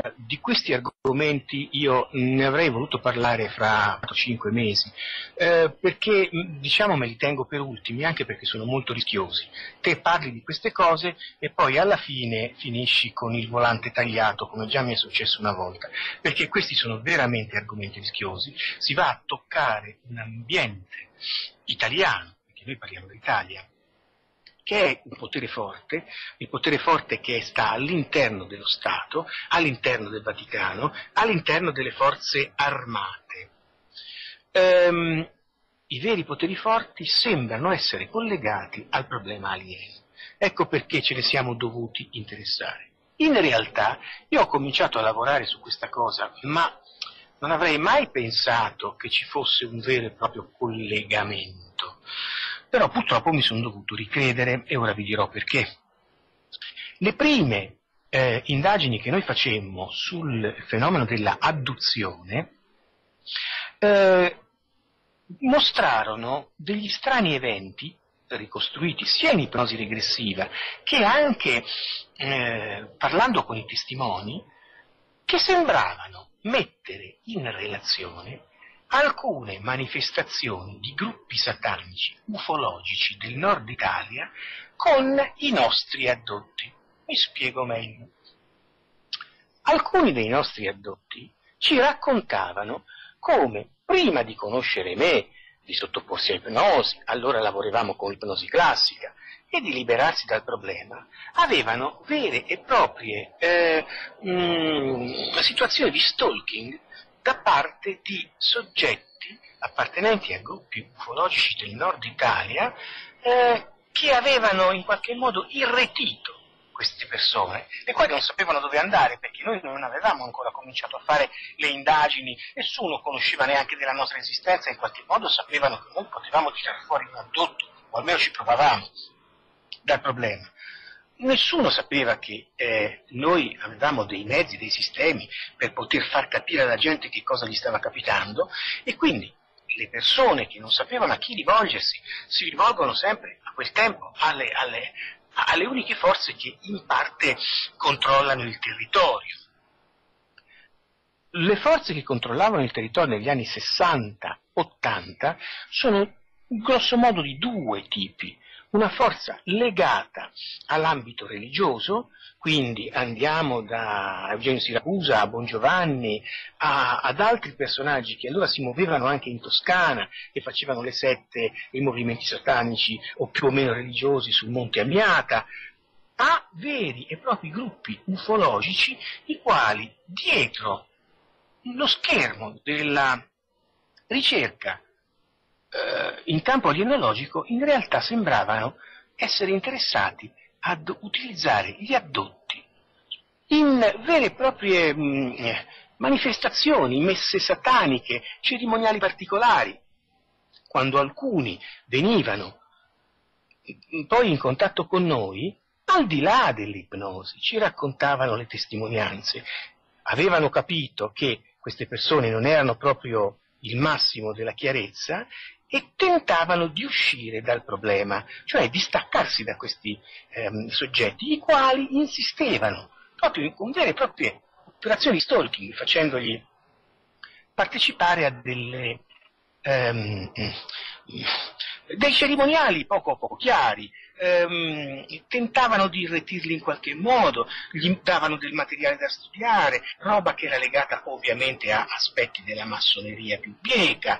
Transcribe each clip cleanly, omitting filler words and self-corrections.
Di questi argomenti io ne avrei voluto parlare fra 5 mesi, perché diciamo me li tengo per ultimi, anche perché sono molto rischiosi. Te parli di queste cose e poi alla fine finisci con il volante tagliato, come già mi è successo una volta, perché questi sono veramente argomenti rischiosi. Si va a toccare un ambiente italiano, perché noi parliamo d'Italia, che è un potere forte, il potere forte che sta all'interno dello Stato, all'interno del Vaticano, all'interno delle forze armate. I veri poteri forti sembrano essere collegati al problema alieno. Ecco perché ce ne siamo dovuti interessare. In realtà io ho cominciato a lavorare su questa cosa, ma non avrei mai pensato che ci fosse un vero e proprio collegamento. Però purtroppo mi sono dovuto ricredere e ora vi dirò perché. Le prime indagini che noi facemmo sul fenomeno della adduzione mostrarono degli strani eventi ricostruiti sia in ipnosi regressiva che anche parlando con i testimoni, che sembravano mettere in relazione alcune manifestazioni di gruppi satanici ufologici del nord Italia con i nostri addotti. Mi spiego meglio. Alcuni dei nostri addotti ci raccontavano come prima di conoscere me, di sottoporsi a ipnosi, allora lavoravamo con l'ipnosi classica, e di liberarsi dal problema, avevano vere e proprie situazioni di stalking da parte di soggetti appartenenti a gruppi ufologici del nord Italia che avevano in qualche modo irretito queste persone, le quali non sapevano dove andare perché noi non avevamo ancora cominciato a fare le indagini, nessuno conosceva neanche della nostra esistenza, in qualche modo sapevano che noi potevamo tirare fuori un addotto, o almeno ci provavamo, dal problema. Nessuno sapeva che noi avevamo dei mezzi, dei sistemi per poter far capire alla gente che cosa gli stava capitando, e quindi le persone che non sapevano a chi rivolgersi si rivolgono sempre a quel tempo alle uniche forze che in parte controllano il territorio. Le forze che controllavano il territorio negli anni 60-80 sono grosso modo di due tipi. Una forza legata all'ambito religioso, quindi andiamo da Eugenio Siracusa a Bongiovanni ad altri personaggi che allora si muovevano anche in Toscana, che facevano le sette, i movimenti satanici o più o meno religiosi sul Monte Amiata, a veri e propri gruppi ufologici, i quali dietro lo schermo della ricerca in campo alienologico in realtà sembravano essere interessati ad utilizzare gli addotti in vere e proprie manifestazioni, messe sataniche, cerimoniali particolari. Quando alcuni venivano poi in contatto con noi, al di là dell'ipnosi, ci raccontavano le testimonianze, avevano capito che queste persone non erano proprio il massimo della chiarezza e tentavano di uscire dal problema, cioè di staccarsi da questi soggetti, i quali insistevano proprio con vere e proprie operazioni di stalking, facendogli partecipare a dei cerimoniali poco chiari, tentavano di irretirli in qualche modo, gli davano del materiale da studiare, roba che era legata ovviamente a aspetti della massoneria più bieca.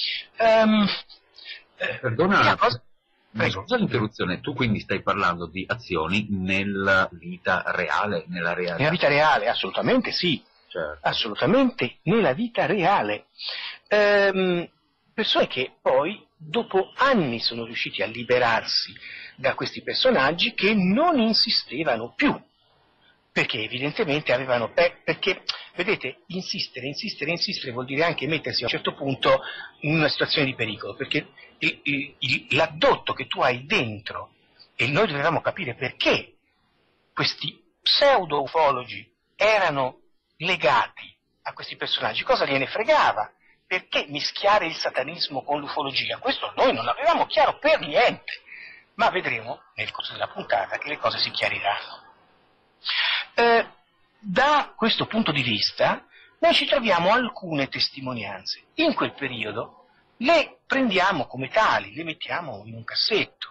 Perdona, scusa l'interruzione, tu quindi stai parlando di azioni nella vita reale, nella realtà? Nella vita reale, assolutamente sì, certo. Assolutamente nella vita reale. Persone che poi dopo anni sono riusciti a liberarsi da questi personaggi che non insistevano più, perché evidentemente avevano, perché vedete, insistere vuol dire anche mettersi a un certo punto in una situazione di pericolo, perché l'addotto che tu hai dentro, e noi dovevamo capire perché questi pseudo-ufologi erano legati a questi personaggi, cosa gliene fregava, perché mischiare il satanismo con l'ufologia, questo noi non l'avevamo chiaro per niente, ma vedremo nel corso della puntata che le cose si chiariranno. Da questo punto di vista noi ci troviamo alcune testimonianze. In quel periodo le prendiamo come tali, le mettiamo in un cassetto.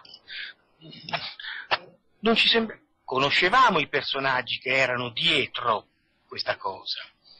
Non ci sembra... Conoscevamo i personaggi che erano dietro questa cosa.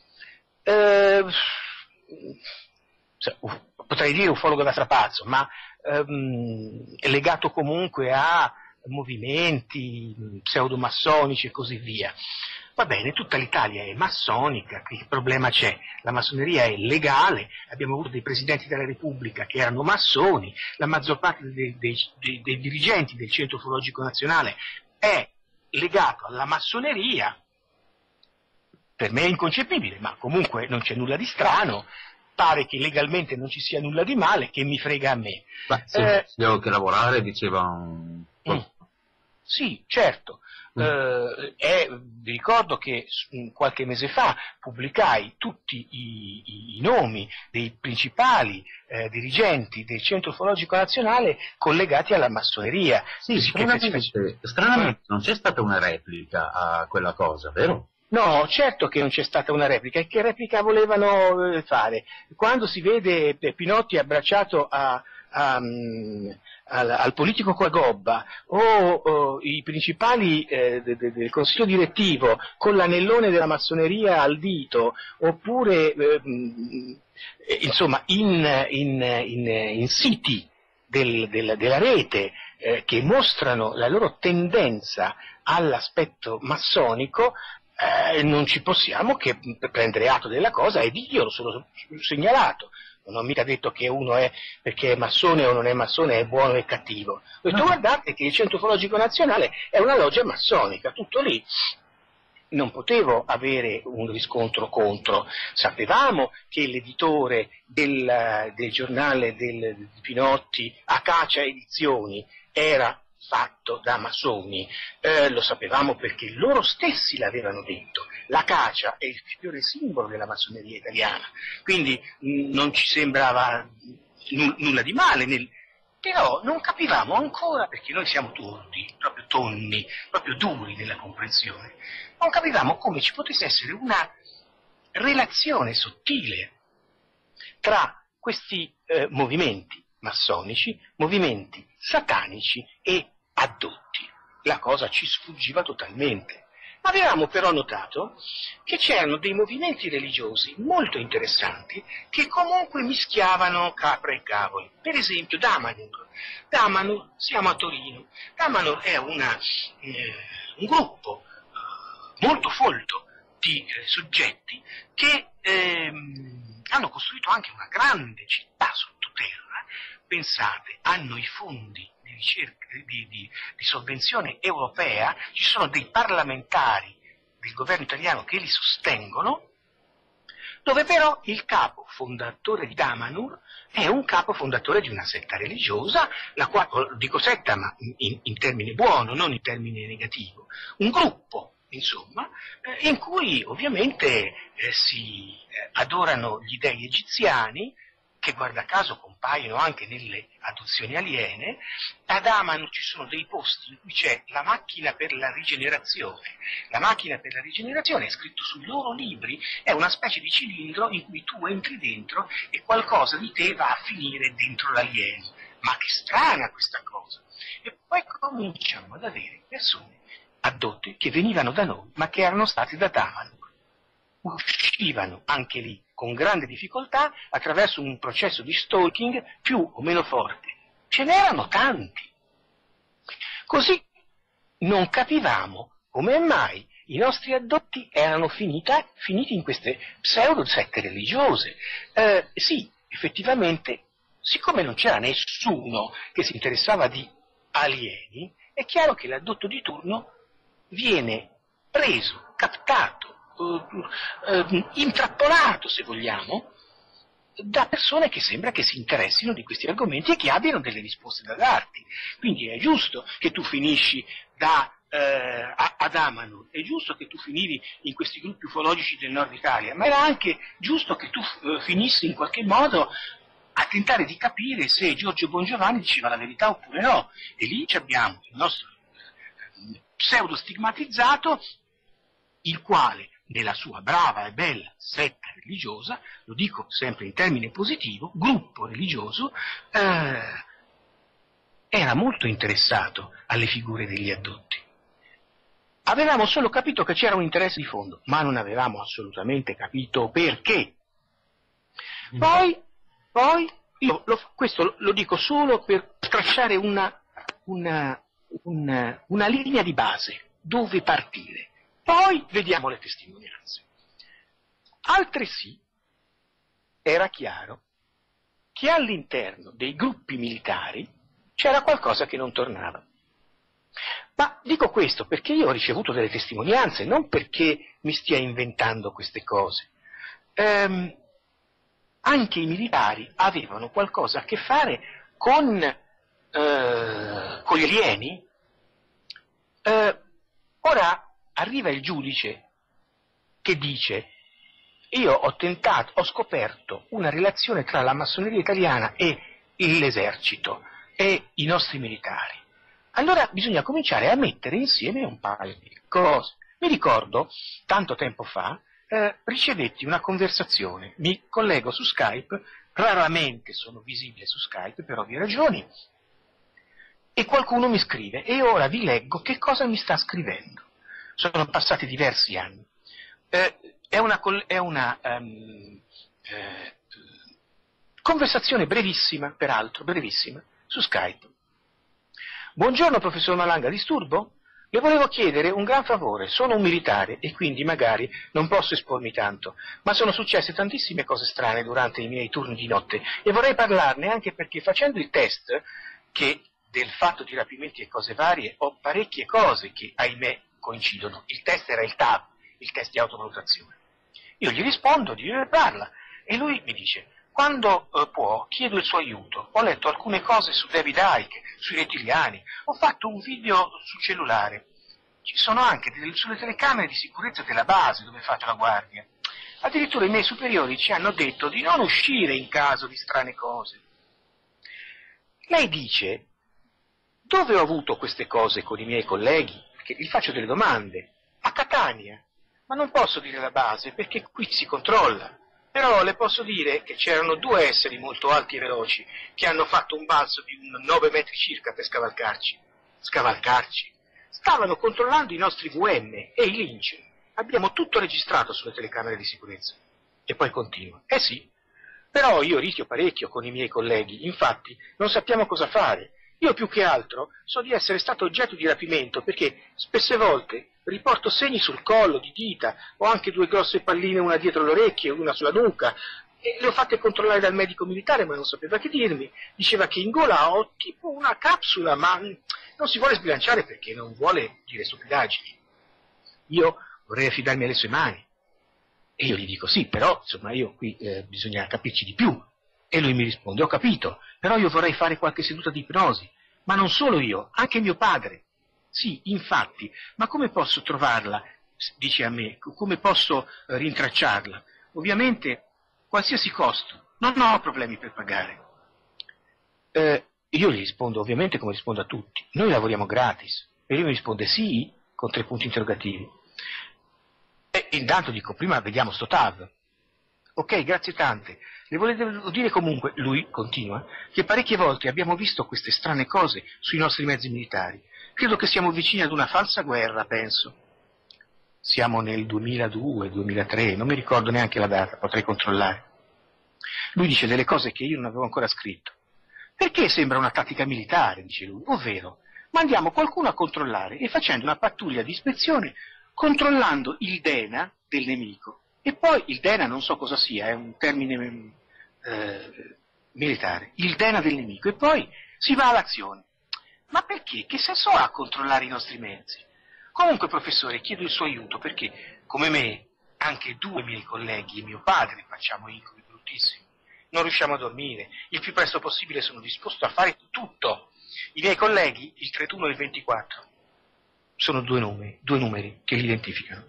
Potrei dire ufologo da strapazzo, ma è legato comunque a movimenti pseudomassonici e così via. Va bene, tutta l'Italia è massonica, che problema c'è? La massoneria è legale, abbiamo avuto dei presidenti della Repubblica che erano massoni, la maggior parte dei dirigenti del Centro Ufologico Nazionale è legato alla massoneria. Per me è inconcepibile, ma comunque non c'è nulla di strano, pare che legalmente non ci sia nulla di male, che mi frega a me. Beh, se ho che lavorare, diceva... Sì, certo. Vi ricordo che qualche mese fa pubblicai tutti i nomi dei principali dirigenti del Centro Ufologico Nazionale collegati alla massoneria. Sì, stranamente non c'è stata una replica a quella cosa, vero? No, certo che non c'è stata una replica. E che replica volevano fare? Quando si vede Pinotti abbracciato al politico Quagobba o i principali del consiglio direttivo con l'anellone della massoneria al dito, oppure insomma in siti della rete che mostrano la loro tendenza all'aspetto massonico, non ci possiamo che prendere atto della cosa e io lo sono segnalato. Non ho mica detto che uno è, perché è massone o non è massone, è buono e cattivo. Ho detto, guardate che il Centro Ufologico Nazionale è una loggia massonica, tutto lì. Non potevo avere un riscontro contro. Sapevamo che l'editore del giornale di Pinotti, Acacia Edizioni, era fatto da massoni, lo sapevamo perché loro stessi l'avevano detto. L'Acacia è il fiore simbolo della massoneria italiana, quindi non ci sembrava nulla di male, però non capivamo ancora, perché noi siamo proprio tonni, proprio duri nella comprensione, non capivamo come ci potesse essere una relazione sottile tra questi movimenti massonici, movimenti satanici e addotti. La cosa ci sfuggiva totalmente. Avevamo però notato che c'erano dei movimenti religiosi molto interessanti che comunque mischiavano capra e cavoli. Per esempio Damanhur. Damanhur, siamo a Torino. Damanhur è un gruppo molto folto di soggetti che hanno costruito anche una grande città sottoterra. Pensate, hanno i fondi di ricerca, di sovvenzione europea, ci sono dei parlamentari del governo italiano che li sostengono, dove però il capo fondatore di Damanhur è un capo fondatore di una setta religiosa, la quale, dico setta ma in termine buono, non in termine negativo, un gruppo, insomma, in cui ovviamente si adorano gli dei egiziani, che guarda caso compaiono anche nelle adozioni aliene. Ad Damanhur ci sono dei posti in cui c'è la macchina per la rigenerazione. La macchina per la rigenerazione è scritto sui loro libri, è una specie di cilindro in cui tu entri dentro e qualcosa di te va a finire dentro l'alieno. Ma che strana questa cosa! E poi cominciamo ad avere persone addotte che venivano da noi, ma che erano state da Damanhur. Uscivano anche lì con grande difficoltà attraverso un processo di stalking più o meno forte. Ce n'erano tanti. Così non capivamo come mai i nostri addotti erano finiti in queste pseudo-sette religiose. Sì, effettivamente, siccome non c'era nessuno che si interessava di alieni, è chiaro che l'addotto di turno viene preso, captato, intrappolato, se vogliamo, da persone che sembra che si interessino di questi argomenti e che abbiano delle risposte da darti. Quindi è giusto che tu finisci a Damanhur, è giusto che tu finivi in questi gruppi ufologici del nord Italia, ma era anche giusto che tu finissi in qualche modo a tentare di capire se Giorgio Bongiovanni diceva la verità oppure no. E lì abbiamo il nostro pseudo stigmatizzato, il quale nella sua brava e bella setta religiosa, lo dico sempre in termine positivo, gruppo religioso, era molto interessato alle figure degli addotti. Avevamo solo capito che c'era un interesse di fondo, ma non avevamo assolutamente capito perché. Poi io questo lo dico solo per tracciare una linea di base, dove partire. Poi vediamo le testimonianze. Altresì era chiaro che all'interno dei gruppi militari c'era qualcosa che non tornava. Ma dico questo perché io ho ricevuto delle testimonianze, non perché mi stia inventando queste cose. Anche i militari avevano qualcosa a che fare con gli alieni. Ora arriva il giudice che dice: io ho scoperto una relazione tra la massoneria italiana e l'esercito e i nostri militari. Allora bisogna cominciare a mettere insieme un paio di cose. Mi ricordo, tanto tempo fa, ricevetti una conversazione, mi collego su Skype, raramente sono visibile su Skype per ovvie ragioni, e qualcuno mi scrive, e ora vi leggo che cosa mi sta scrivendo. Sono passati diversi anni. È una conversazione brevissima, peraltro, brevissima, su Skype. Buongiorno professor Malanga, disturbo? Le volevo chiedere un gran favore, sono un militare e quindi magari non posso espormi tanto, ma sono successe tantissime cose strane durante i miei turni di notte e vorrei parlarne anche perché facendo il test, che del fatto di rapimenti e cose varie, ho parecchie cose che, ahimè, coincidono. Il test era il TAV, il test di autovalutazione. Io gli rispondo, parla, e lui mi dice: quando può, chiedo il suo aiuto. Ho letto alcune cose su David Icke, sui rettiliani, ho fatto un video sul cellulare. Ci sono anche sulle telecamere di sicurezza della base dove fate la guardia. Addirittura i miei superiori ci hanno detto di non uscire in caso di strane cose. Lei dice: dove ho avuto queste cose con i miei colleghi? Perché gli faccio delle domande. A Catania. Ma non posso dire la base perché qui si controlla. Però le posso dire che c'erano due esseri molto alti e veloci che hanno fatto un balzo di 9 metri circa per scavalcarci. Scavalcarci? Stavano controllando i nostri VM e i Lynch. Abbiamo tutto registrato sulle telecamere di sicurezza. E poi continua. Sì, però io rischio parecchio con i miei colleghi, infatti non sappiamo cosa fare. Io più che altro so di essere stato oggetto di rapimento perché spesse volte riporto segni sul collo, di dita, ho anche 2 grosse palline, una dietro le orecchie e una sulla nuca, e le ho fatte controllare dal medico militare ma non sapeva che dirmi, diceva che in gola ho tipo una capsula ma non si vuole sbilanciare perché non vuole dire stupidaggini. Io vorrei affidarmi alle sue mani. E io gli dico sì, però insomma io qui bisogna capirci di più. E lui mi risponde: ho capito, però io vorrei fare qualche seduta di ipnosi. Ma non solo io, anche mio padre. Sì, infatti, ma come posso trovarla? Dice a me, come posso rintracciarla? Ovviamente, qualsiasi costo, non ho problemi per pagare. Io gli rispondo ovviamente come rispondo a tutti, noi lavoriamo gratis. E lui mi risponde sì, con 3 punti interrogativi. E intanto dico, prima vediamo sto TAV. Ok, grazie tante. Le volevo dire comunque, lui continua, che parecchie volte abbiamo visto queste strane cose sui nostri mezzi militari. Credo che siamo vicini ad una falsa guerra, penso. Siamo nel 2002, 2003, non mi ricordo neanche la data, potrei controllare. Lui dice delle cose che io non avevo ancora scritto. Perché sembra una tattica militare, dice lui, ovvero mandiamo qualcuno a controllare e facendo una pattuglia di ispezione controllando il DNA del nemico. E poi il DNA non so cosa sia, è un termine militare, il DNA del nemico, e poi si va all'azione. Ma perché? Che senso ha controllare i nostri mezzi? Comunque, professore, chiedo il suo aiuto perché, come me, anche 2 miei colleghi e mio padre facciamo incubi bruttissimi. Non riusciamo a dormire, il più presto possibile sono disposto a fare tutto. I miei colleghi, il 31 e il 24, sono 2 numeri che li identificano.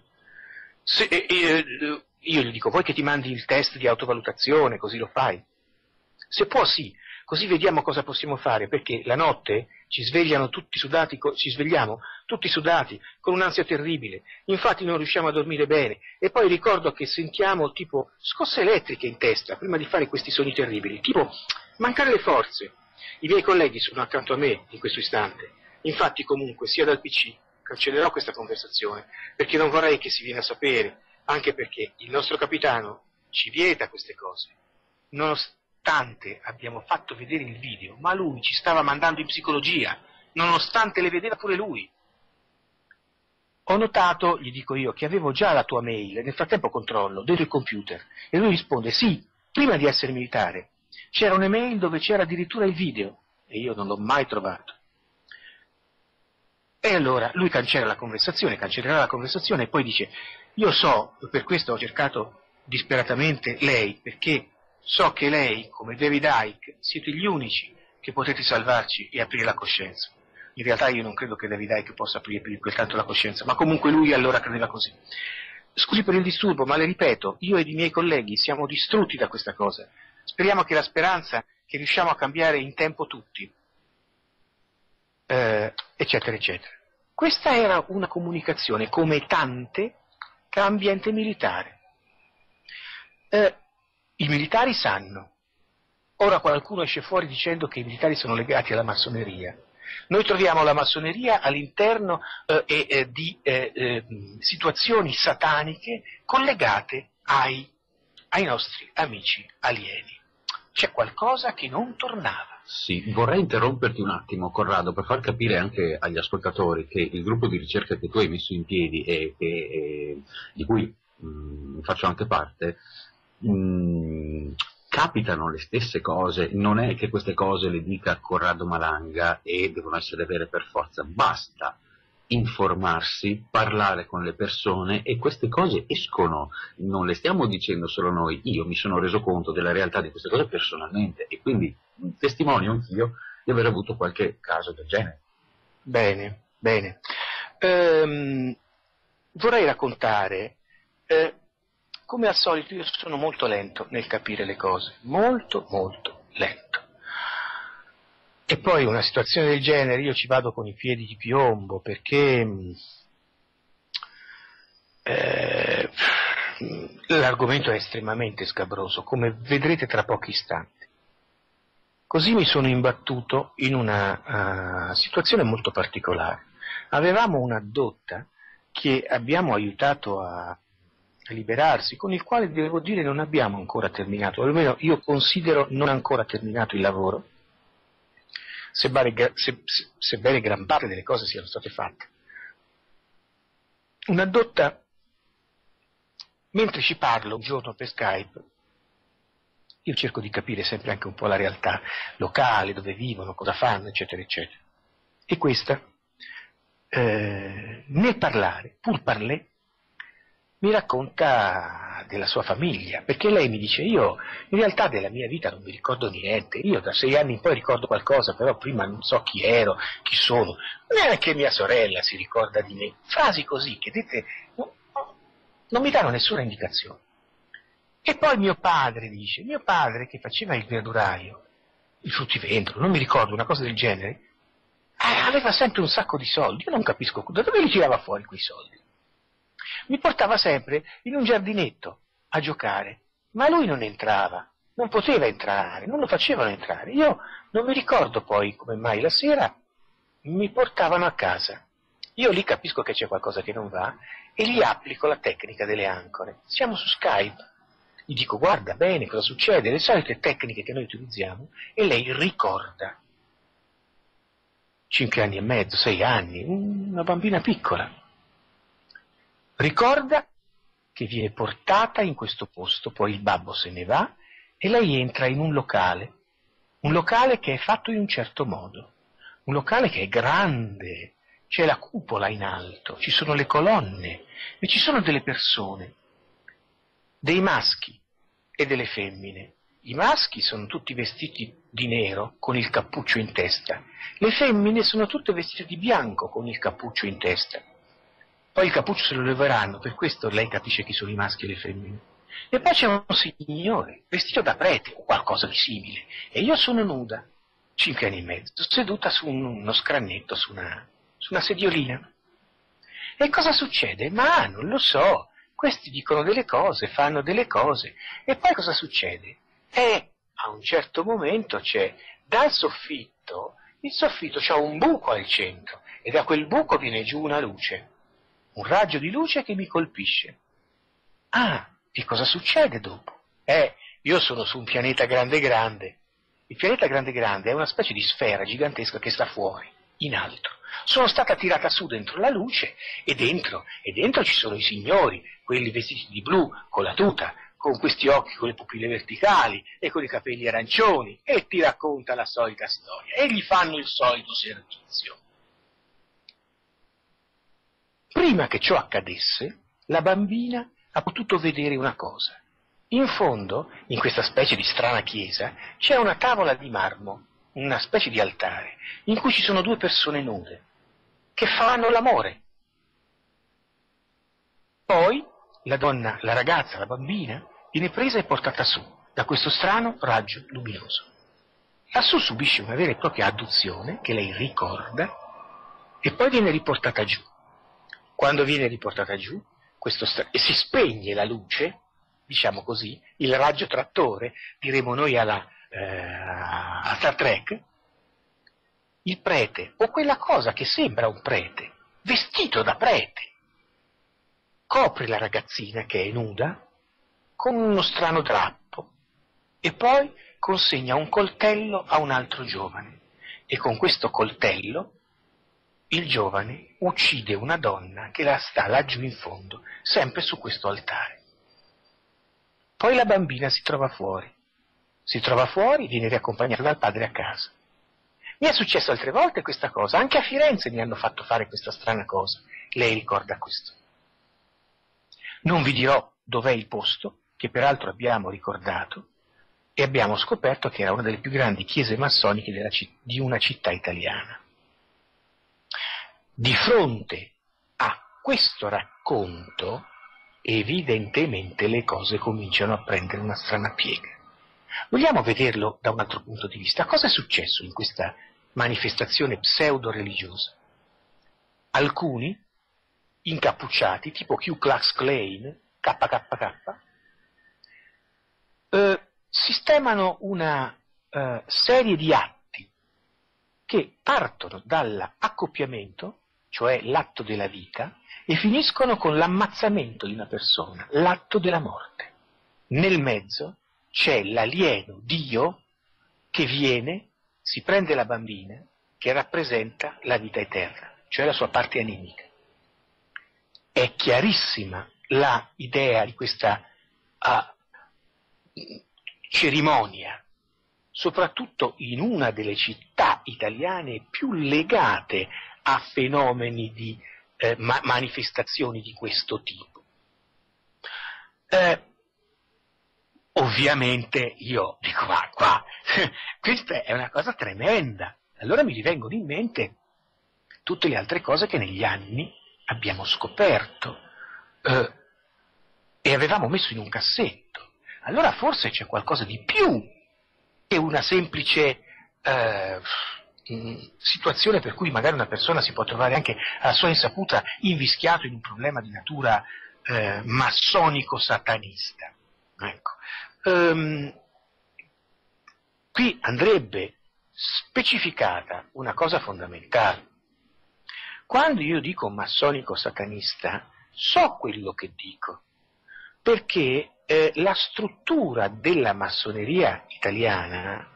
Io gli dico, vuoi che ti mandi il test di autovalutazione, così lo fai? Se può sì, così vediamo cosa possiamo fare, perché la notte ci svegliano tutti sudati, ci svegliamo tutti sudati, con un'ansia terribile, infatti non riusciamo a dormire bene, e poi ricordo che sentiamo tipo scosse elettriche in testa prima di fare questi sogni terribili, tipo mancare le forze. I miei colleghi sono accanto a me in questo istante, infatti comunque sia dal PC cancellerò questa conversazione, perché non vorrei che si viene a sapere, anche perché il nostro capitano ci vieta queste cose. Nonostante abbiamo fatto vedere il video, ma lui ci stava mandando in psicologia, nonostante le vedeva pure lui. Ho notato, gli dico io, che avevo già la tua mail, nel frattempo controllo, dentro il computer, e lui risponde, sì, prima di essere militare, c'era un'email dove c'era addirittura il video, e io non l'ho mai trovato. E allora lui cancellerà la conversazione, e poi dice, io so, per questo ho cercato disperatamente lei, perché so che lei, come David Icke, siete gli unici che potete salvarci e aprire la coscienza. In realtà io non credo che David Icke possa aprire più di tanto la coscienza, ma comunque lui allora credeva così. Scusi per il disturbo, ma le ripeto, io ed i miei colleghi siamo distrutti da questa cosa. Speriamo che la speranza che riusciamo a cambiare in tempo tutti, eccetera, eccetera. Questa era una comunicazione, come tante, tra ambiente militare. I militari sanno. Ora qualcuno esce fuori dicendo che i militari sono legati alla massoneria. Noi troviamo la massoneria all'interno di situazioni sataniche collegate ai nostri amici alieni. C'è qualcosa che non tornava. Sì, vorrei interromperti un attimo, Corrado, per far capire anche agli ascoltatori che il gruppo di ricerca che tu hai messo in piedi e di cui faccio anche parte, capitano le stesse cose, non è che queste cose le dica Corrado Malanga e devono essere vere per forza, basta informarsi, parlare con le persone e queste cose escono, non le stiamo dicendo solo noi, io mi sono reso conto della realtà di queste cose personalmente e quindi testimonio anch'io di aver avuto qualche caso del genere. Bene, bene. Vorrei raccontare, come al solito io sono molto lento nel capire le cose, molto molto lento. E poi una situazione del genere io ci vado con i piedi di piombo perché l'argomento è estremamente scabroso, come vedrete tra pochi istanti. Così mi sono imbattuto in una situazione molto particolare. Avevamo una dotta che abbiamo aiutato a liberarsi, con il quale devo dire non abbiamo ancora terminato, almeno io considero non ancora terminato il lavoro, sebbene gran parte delle cose siano state fatte. Una dotta, mentre ci parlo un giorno per Skype, io cerco di capire sempre anche un po' la realtà locale, dove vivono, cosa fanno, eccetera, eccetera. E questa, nel parlare, pur parler, mi racconta della sua famiglia, perché lei mi dice, io in realtà della mia vita non mi ricordo niente, io da 6 anni in poi ricordo qualcosa, però prima non so chi ero, chi sono, neanche mia sorella si ricorda di me, frasi così che dite, non mi danno nessuna indicazione. E poi mio padre dice, mio padre che faceva il verduraio, il fruttivendolo, non mi ricordo, una cosa del genere, aveva sempre un sacco di soldi, io non capisco da dove li tirava fuori quei soldi. Mi portava sempre in un giardinetto a giocare, ma lui non entrava, non poteva entrare, non lo facevano entrare. Io non mi ricordo poi come mai la sera mi portavano a casa. Io lì capisco che c'è qualcosa che non va e gli applico la tecnica delle ancore. Siamo su Skype, gli dico guarda bene cosa succede, le solite tecniche che noi utilizziamo, e lei ricorda. 5 anni e mezzo, 6 anni, una bambina piccola. Ricorda che viene portata in questo posto, poi il babbo se ne va e lei entra in un locale che è fatto in un certo modo, un locale che è grande, c'è la cupola in alto, ci sono le colonne e ci sono delle persone, dei maschi e delle femmine. I maschi sono tutti vestiti di nero con il cappuccio in testa, le femmine sono tutte vestite di bianco con il cappuccio in testa. Poi il cappuccio se lo leveranno, per questo lei capisce chi sono i maschi e le femmine. E poi c'è un signore, vestito da prete, o qualcosa di simile, e io sono nuda, 5 anni e mezzo, seduta su uno scranetto, su una sediolina. E cosa succede? Ma non lo so, questi dicono delle cose, fanno delle cose, e poi cosa succede? A un certo momento c'è dal soffitto, il soffitto c'ha un buco al centro, e da quel buco viene giù una luce, un raggio di luce che mi colpisce. Ah, e cosa succede dopo? Io sono su un pianeta grande grande. Il pianeta grande grande è una specie di sfera gigantesca che sta fuori, in alto. Sono stata tirata su dentro la luce e dentro ci sono i signori, quelli vestiti di blu, con la tuta, con questi occhi, con le pupille verticali e con i capelli arancioni, e ti racconta la solita storia e gli fanno il solito servizio. Prima che ciò accadesse, la bambina ha potuto vedere una cosa. In fondo, in questa specie di strana chiesa, c'è una tavola di marmo, una specie di altare, in cui ci sono due persone nude, che fanno l'amore. Poi la donna, la ragazza, la bambina, viene presa e portata su da questo strano raggio luminoso. Lassù subisce una vera e propria adduzione che lei ricorda e poi viene riportata giù. Quando viene riportata giù e si spegne la luce, diciamo così, il raggio trattore, diremo noi a Star Trek, il prete, o quella cosa che sembra un prete, vestito da prete, copre la ragazzina che è nuda con uno strano drappo e poi consegna un coltello a un altro giovane e con questo coltello il giovane uccide una donna che la sta laggiù in fondo, sempre su questo altare. Poi la bambina si trova fuori, viene riaccompagnata dal padre a casa. Mi è successo altre volte questa cosa, anche a Firenze mi hanno fatto fare questa strana cosa, lei ricorda questo. Non vi dirò dov'è il posto, che peraltro abbiamo ricordato, e abbiamo scoperto che era una delle più grandi chiese massoniche di una città italiana. Di fronte a questo racconto, evidentemente le cose cominciano a prendere una strana piega. Vogliamo vederlo da un altro punto di vista. Cosa è successo in questa manifestazione pseudo-religiosa? Alcuni, incappucciati, tipo Ku Klux Klan, KKK, sistemano una serie di atti che partono dall'accoppiamento, cioè l'atto della vita, e finiscono con l'ammazzamento di una persona, l'atto della morte. Nel mezzo c'è l'alieno Dio che viene, si prende la bambina, che rappresenta la vita eterna, cioè la sua parte animica. È chiarissima l'idea di questa cerimonia, soprattutto in una delle città italiane più legate a fenomeni di manifestazioni di questo tipo. Ovviamente io dico, ma qua, questa è una cosa tremenda. Allora mi rivengono in mente tutte le altre cose che negli anni abbiamo scoperto e avevamo messo in un cassetto. Allora forse c'è qualcosa di più che una semplice situazione per cui magari una persona si può trovare anche alla sua insaputa invischiato in un problema di natura massonico-satanista. Ecco. Qui andrebbe specificata una cosa fondamentale. Quando io dico massonico-satanista, so quello che dico, perché la struttura della massoneria italiana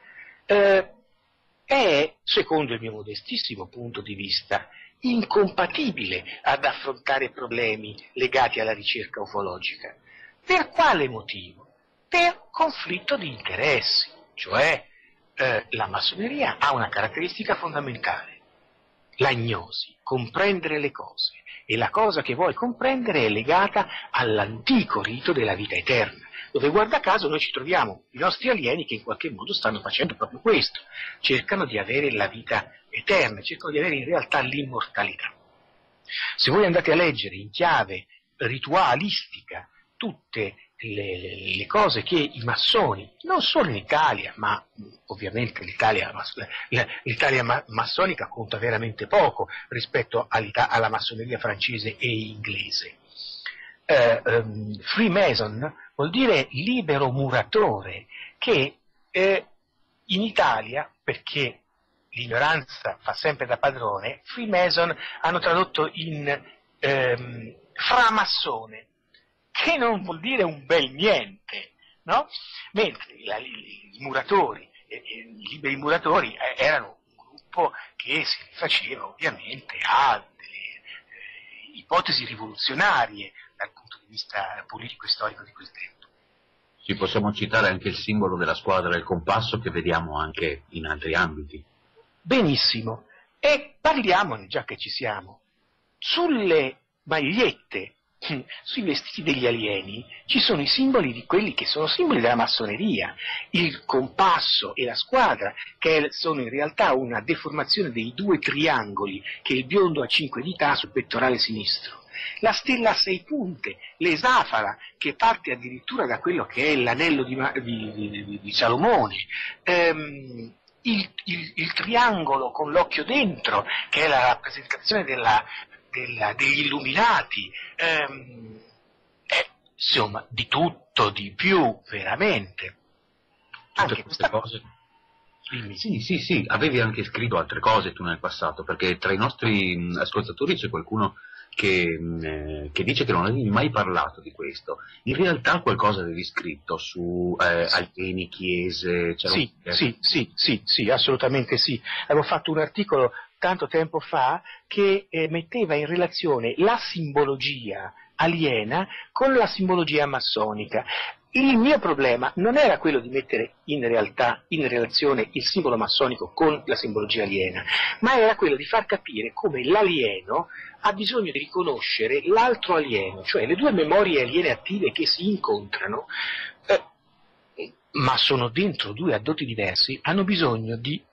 è, secondo il mio modestissimo punto di vista, incompatibile ad affrontare problemi legati alla ricerca ufologica. Per quale motivo? Per conflitto di interessi, cioè la massoneria ha una caratteristica fondamentale, l'agnosi, comprendere le cose, e la cosa che vuoi comprendere è legata all'antico rito della vita eterna, dove guarda caso noi ci troviamo i nostri alieni che in qualche modo stanno facendo proprio questo, cercano di avere la vita eterna, cercano di avere in realtà l'immortalità. Se voi andate a leggere in chiave ritualistica tutte le cose che i massoni, non solo in Italia, ma ovviamente l'Italia massonica conta veramente poco rispetto alla massoneria francese e inglese. Freemason vuol dire libero muratore, che in Italia, perché l'ignoranza fa sempre da padrone, Freemason hanno tradotto in framassone, che non vuol dire un bel niente, no? Mentre i muratori, i liberi muratori erano un gruppo che si rifaceva ovviamente a delle ipotesi rivoluzionarie dal punto di vista politico e storico di quel tempo. Sì, possiamo citare anche il simbolo della squadra del compasso che vediamo anche in altri ambiti. Benissimo, e parliamone già che ci siamo. Sulle magliette, sui vestiti degli alieni, ci sono i simboli di quelli che sono simboli della massoneria, il compasso e la squadra, che sono in realtà una deformazione dei due triangoli che il biondo ha 5 dita sul pettorale sinistro, la stella a 6 punte, l'esafara, che parte addirittura da quello che è l'anello di Salomone, il triangolo con l'occhio dentro, che è la rappresentazione degli illuminati, insomma, di tutto, di più, veramente. Anche queste cose. Sì, avevi anche scritto altre cose tu nel passato, perché tra i nostri ascoltatori c'è qualcuno che dice che non avevi mai parlato di questo. In realtà qualcosa avevi scritto su alieni, chiese... Sì, assolutamente sì. Avevo fatto un articolo tanto tempo fa che metteva in relazione la simbologia aliena con la simbologia massonica. Il mio problema non era quello di mettere in relazione il simbolo massonico con la simbologia aliena, ma era quello di far capire come l'alieno ha bisogno di riconoscere l'altro alieno, cioè le due memorie aliene attive che si incontrano, ma sono dentro due addotti diversi, hanno bisogno di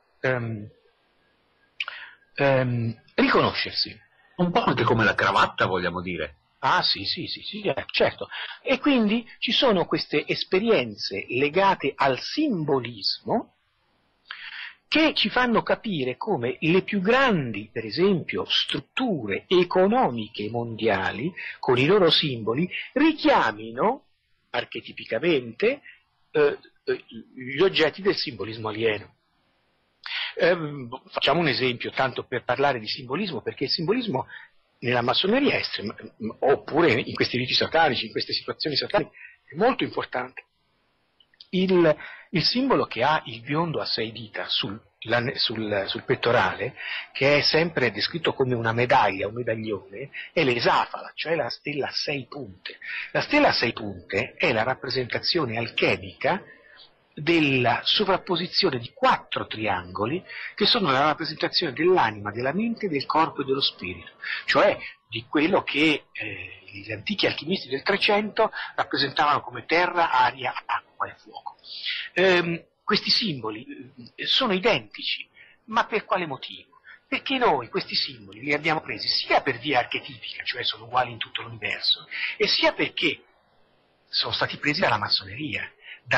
riconoscersi. Un po' anche come la cravatta, vogliamo dire. Ah sì, certo. E quindi ci sono queste esperienze legate al simbolismo che ci fanno capire come le più grandi, per esempio, strutture economiche mondiali, con i loro simboli, richiamino archetipicamente gli oggetti del simbolismo alieno. Facciamo un esempio, tanto per parlare di simbolismo, perché il simbolismo nella massoneria è oppure in questi riti satanici, in queste situazioni sataniche, è molto importante. Il simbolo che ha il biondo a 6 dita sul pettorale, che è sempre descritto come una medaglia, un medaglione, è l'esafala, cioè la stella a 6 punte. La stella a 6 punte è la rappresentazione alchemica della sovrapposizione di 4 triangoli che sono la rappresentazione dell'anima, della mente, del corpo e dello spirito, cioè di quello che gli antichi alchimisti del 300 rappresentavano come terra, aria, acqua e fuoco. Questi simboli sono identici, ma per quale motivo? Perché noi questi simboli li abbiamo presi sia per via archetipica, cioè sono uguali in tutto l'universo, e sia perché sono stati presi dalla massoneria.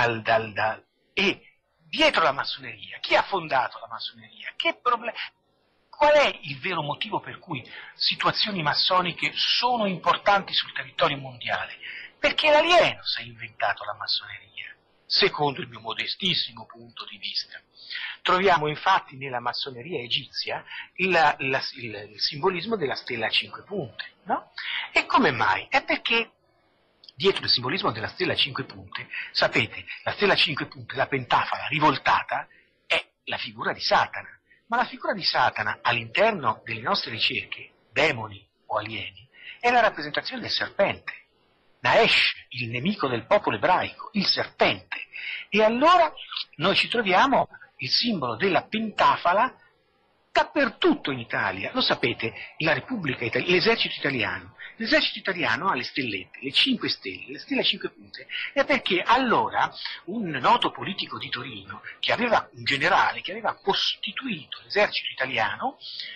E dietro la massoneria, chi ha fondato la massoneria? Qual è il vero motivo per cui situazioni massoniche sono importanti sul territorio mondiale? Perché l'alieno si è inventato la massoneria, secondo il mio modestissimo punto di vista. Troviamo infatti nella massoneria egizia il simbolismo della stella a 5 punte, no? E come mai? È perché dietro il simbolismo della stella a 5 punte, sapete, la stella a 5 punte, la pentafora rivoltata, è la figura di Satana. Ma la figura di Satana all'interno delle nostre ricerche, demoni o alieni, è la rappresentazione del serpente. Naesh, il nemico del popolo ebraico, il serpente. E allora noi ci troviamo il simbolo della pentafala dappertutto in Italia. Lo sapete, la Repubblica Italiana, l'esercito italiano ha le stellette, le 5 stelle, le stelle a 5 punte, è perché allora un noto politico di Torino, un generale che aveva costituito l'esercito italiano,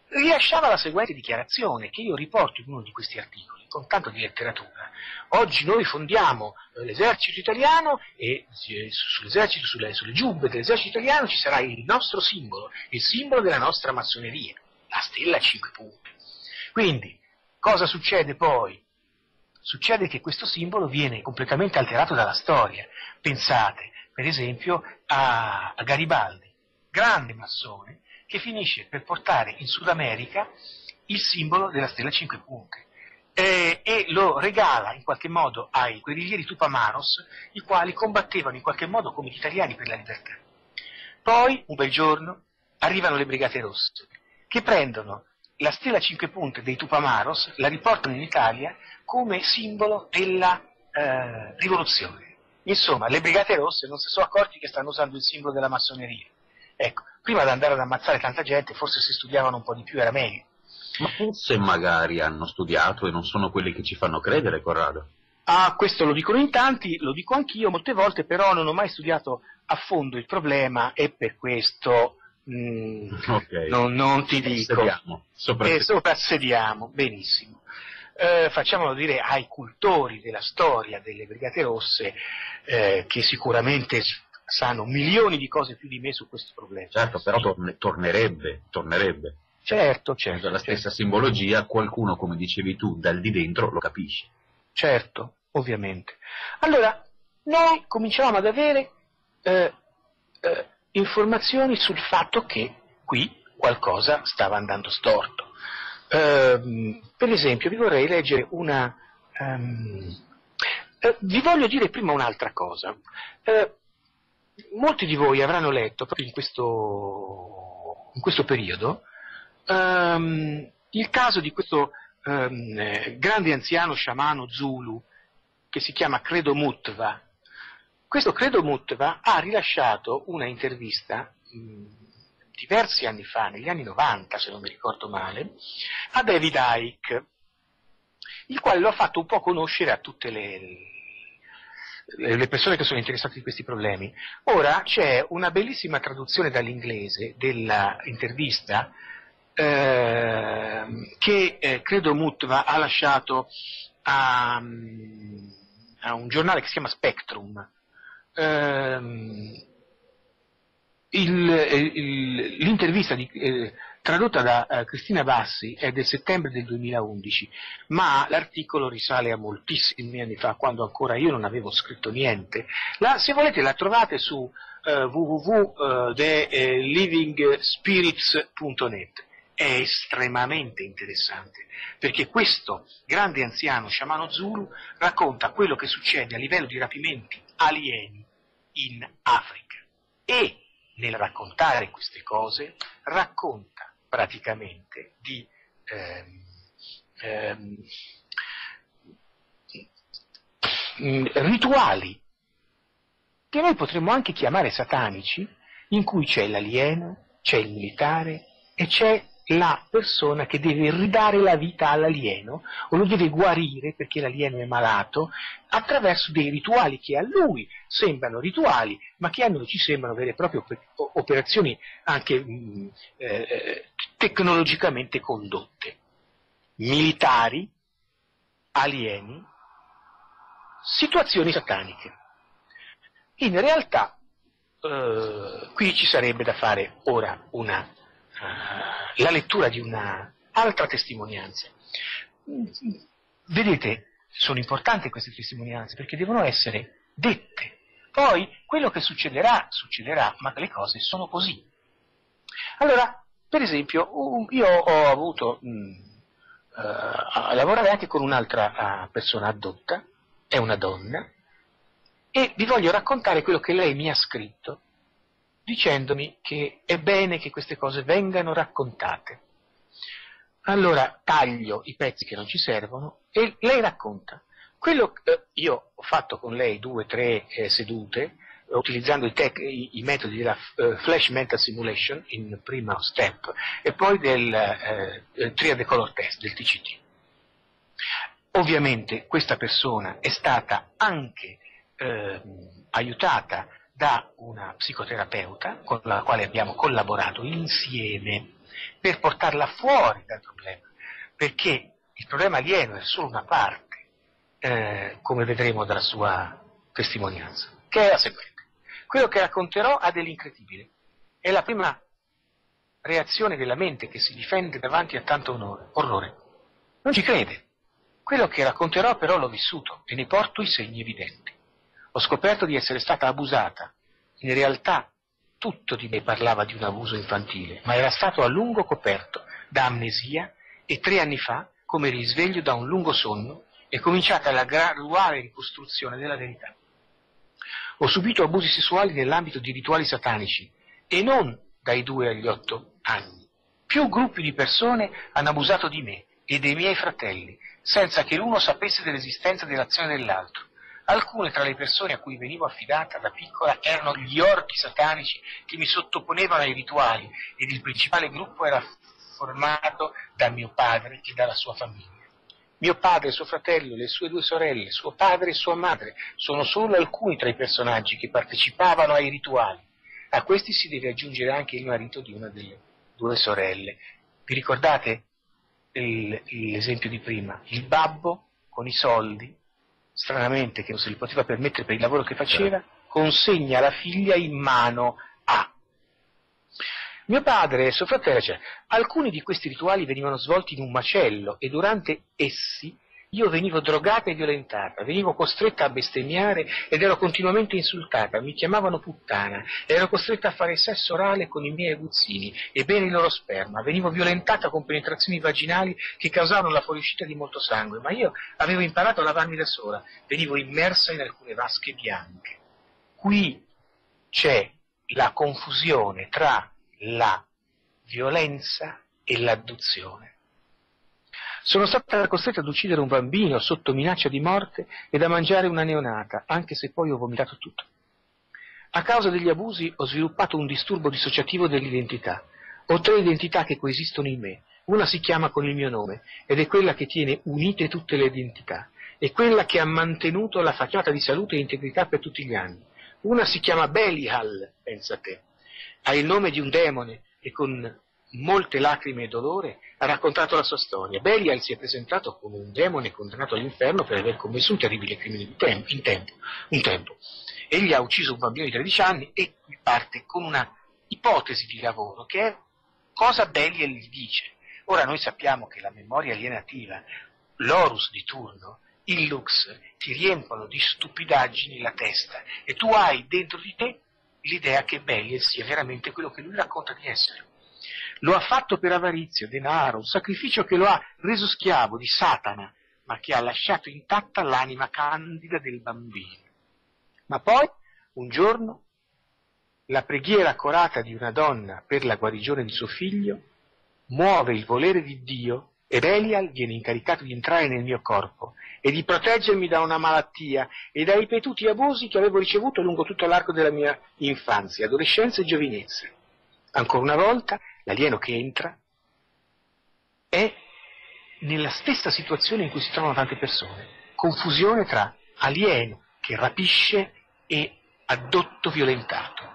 rilasciava la seguente dichiarazione, che io riporto in uno di questi articoli, con tanto di letteratura. Oggi noi fondiamo l'esercito italiano e sull'esercito, sulle giubbe dell'esercito italiano ci sarà il nostro simbolo, il simbolo della nostra massoneria, la stella a 5 punte. Quindi, cosa succede poi? Succede che questo simbolo viene completamente alterato dalla storia. Pensate, per esempio, a Garibaldi, grande massone, che finisce per portare in Sud America il simbolo della stella a 5 punte e lo regala in qualche modo ai guerriglieri Tupamaros, i quali combattevano in qualche modo come gli italiani per la libertà. Poi, un bel giorno, arrivano le Brigate Rosse, che prendono la stella a 5 punte dei Tupamaros, la riportano in Italia come simbolo della rivoluzione. Insomma, le Brigate Rosse non si sono accorti che stanno usando il simbolo della massoneria. Ecco, prima di andare ad ammazzare tanta gente, forse se studiavano un po' di più era meglio. Ma forse magari hanno studiato e non sono quelli che ci fanno credere, Corrado. Ah, questo lo dicono in tanti, lo dico anch'io molte volte, però non ho mai studiato a fondo il problema e per questo Okay. non ti dico. Soprassediamo. Benissimo. Facciamolo dire ai cultori della storia delle Brigate Rosse, che sicuramente sanno milioni di cose più di me su questo problema. Certo, però tornerebbe. Certo. La stessa simbologia, qualcuno, come dicevi tu, dal di dentro lo capisce. Certo, ovviamente. Allora, noi cominciavamo ad avere informazioni sul fatto che qui qualcosa stava andando storto. Per esempio, vi vorrei leggere vi voglio dire prima un'altra cosa. Molti di voi avranno letto proprio in questo periodo il caso di questo grande anziano sciamano Zulu che si chiama Credo Mutwa. Questo Credo Mutwa ha rilasciato una intervista diversi anni fa, negli anni 90 se non mi ricordo male, a David Icke, il quale lo ha fatto un po' conoscere a tutte le persone che sono interessate di questi problemi. Ora c'è una bellissima traduzione dall'inglese della intervista che Credo Mutwa ha lasciato a un giornale che si chiama Spectrum. L'intervista tradotta da Cristina Bassi è del settembre del 2011, ma l'articolo risale a moltissimi anni fa, quando ancora io non avevo scritto niente. Se volete la trovate su www.thelivingspirits.net. È estremamente interessante, perché questo grande anziano sciamano Zulu racconta quello che succede a livello di rapimenti alieni in Africa e nel raccontare queste cose racconta praticamente di rituali che noi potremmo anche chiamare satanici, in cui c'è l'alieno, c'è il militare e c'è la persona che deve ridare la vita all'alieno o lo deve guarire perché l'alieno è malato attraverso dei rituali che a lui sembrano rituali ma che a noi ci sembrano vere e proprie operazioni anche tecnologicamente condotte. Militari, alieni, situazioni sataniche. In realtà qui ci sarebbe da fare ora la lettura di una altra testimonianza. Vedete, sono importanti queste testimonianze perché devono essere dette. Poi quello che succederà, ma le cose sono così. Allora, per esempio, io ho avuto a lavorare anche con un'altra persona addotta, è una donna, e vi voglio raccontare quello che lei mi ha scritto dicendomi che è bene che queste cose vengano raccontate. Allora taglio i pezzi che non ci servono e lei racconta. Quello che io ho fatto con lei 2 o 3 sedute, utilizzando i metodi della Flash Mental Simulation in primo step e poi del Triad Color Test, del TCT. Ovviamente questa persona è stata anche aiutata da una psicoterapeuta con la quale abbiamo collaborato insieme, per portarla fuori dal problema, perché il problema alieno è solo una parte, come vedremo dalla sua testimonianza, che è la seguente. Quello che racconterò ha dell'incredibile, è la prima reazione della mente che si difende davanti a tanto orrore. Non ci crede. Quello che racconterò però l'ho vissuto e ne porto i segni evidenti. Ho scoperto di essere stata abusata. In realtà tutto di me parlava di un abuso infantile, ma era stato a lungo coperto da amnesia e 3 anni fa, come risveglio da un lungo sonno, è cominciata la graduale ricostruzione della verità. Ho subito abusi sessuali nell'ambito di rituali satanici e non dai 2 agli 8 anni. Più gruppi di persone hanno abusato di me e dei miei fratelli, senza che l'uno sapesse dell'esistenza dell'azione dell'altro. Alcune tra le persone a cui venivo affidata da piccola erano gli orchi satanici che mi sottoponevano ai rituali ed il principale gruppo era formato da mio padre e dalla sua famiglia. Mio padre, suo fratello, le sue 2 sorelle, suo padre e sua madre sono solo alcuni tra i personaggi che partecipavano ai rituali. A questi si deve aggiungere anche il marito di una delle 2 sorelle. Vi ricordate l'esempio di prima? Il babbo con i soldi, stranamente che non se li poteva permettere per il lavoro che faceva, consegna la figlia in mano a mio padre e suo fratello. Alcuni di questi rituali venivano svolti in un macello e durante essi io venivo drogata e violentata, venivo costretta a bestemmiare ed ero continuamente insultata, mi chiamavano puttana, ero costretta a fare sesso orale con i miei aguzzini e bere il loro sperma, venivo violentata con penetrazioni vaginali che causavano la fuoriuscita di molto sangue, ma io avevo imparato a lavarmi da sola, venivo immersa in alcune vasche bianche. Qui c'è la confusione tra la violenza e l'adduzione. Sono stata costretta ad uccidere un bambino sotto minaccia di morte ed a mangiare una neonata, anche se poi ho vomitato tutto. A causa degli abusi ho sviluppato un disturbo dissociativo dell'identità. Ho 3 identità che coesistono in me. Una si chiama con il mio nome ed è quella che tiene unite tutte le identità. È quella che ha mantenuto la facciata di salute e integrità per tutti gli anni. Una si chiama Belial, pensa te. Ha il nome di un demone e con molte lacrime e dolore ha raccontato la sua storia. Belial si è presentato come un demone condannato all'inferno per aver commesso un terribile crimine un tempo. Egli ha ucciso un bambino di 13 anni e parte con una ipotesi di lavoro che è cosa Belial gli dice. Ora noi sappiamo che la memoria alienativa, l'Horus di turno, il Lux, ti riempiono di stupidaggini la testa e tu hai dentro di te l'idea che Belial sia veramente quello che lui racconta di essere. Lo ha fatto per avarizia, denaro, un sacrificio che lo ha reso schiavo di Satana, ma che ha lasciato intatta l'anima candida del bambino. Ma poi, un giorno, la preghiera accorata di una donna per la guarigione di suo figlio muove il volere di Dio e Belial viene incaricato di entrare nel mio corpo e di proteggermi da una malattia e dai ripetuti abusi che avevo ricevuto lungo tutto l'arco della mia infanzia, adolescenza e giovinezza. Ancora una volta, l'alieno che entra è nella stessa situazione in cui si trovano tante persone, confusione tra alieno che rapisce e addotto violentato.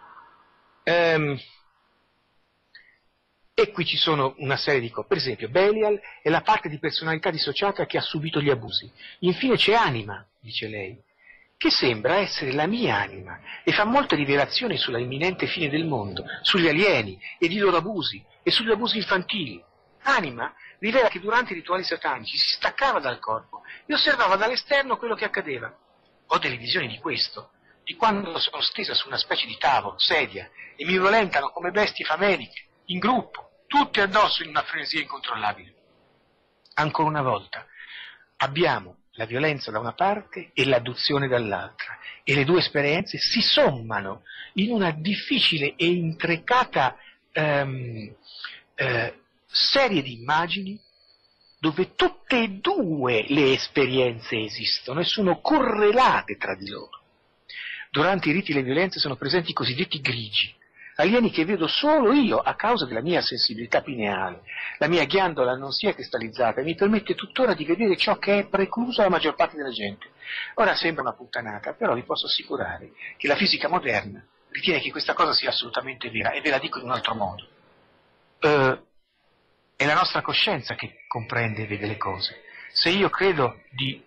E qui ci sono una serie di cose. Per esempio, Belial è la parte di personalità dissociata che ha subito gli abusi. Infine c'è anima, dice lei, che sembra essere la mia anima e fa molte rivelazioni sulla imminente fine del mondo, sugli alieni ed i loro abusi e sugli abusi infantili. Anima rivela che durante i rituali satanici si staccava dal corpo e osservava dall'esterno quello che accadeva. Ho delle visioni di questo, di quando sono stesa su una specie di tavolo, sedia, e mi violentano come bestie fameliche, in gruppo, tutte addosso in una frenesia incontrollabile. Ancora una volta, abbiamo la violenza da una parte e l'adduzione dall'altra, e le 2 esperienze si sommano in una difficile e intricata serie di immagini dove tutte e 2 le esperienze esistono e sono correlate tra di loro. Durante i riti le violenze sono presenti i cosiddetti grigi, alieni che vedo solo io a causa della mia sensibilità pineale. La mia ghiandola non si è cristallizzata e mi permette tuttora di vedere ciò che è precluso alla maggior parte della gente. Ora sembra una puttanata, però vi posso assicurare che la fisica moderna ritiene che questa cosa sia assolutamente vera, e ve la dico in un altro modo. è la nostra coscienza che comprende e vede le cose. Se io credo di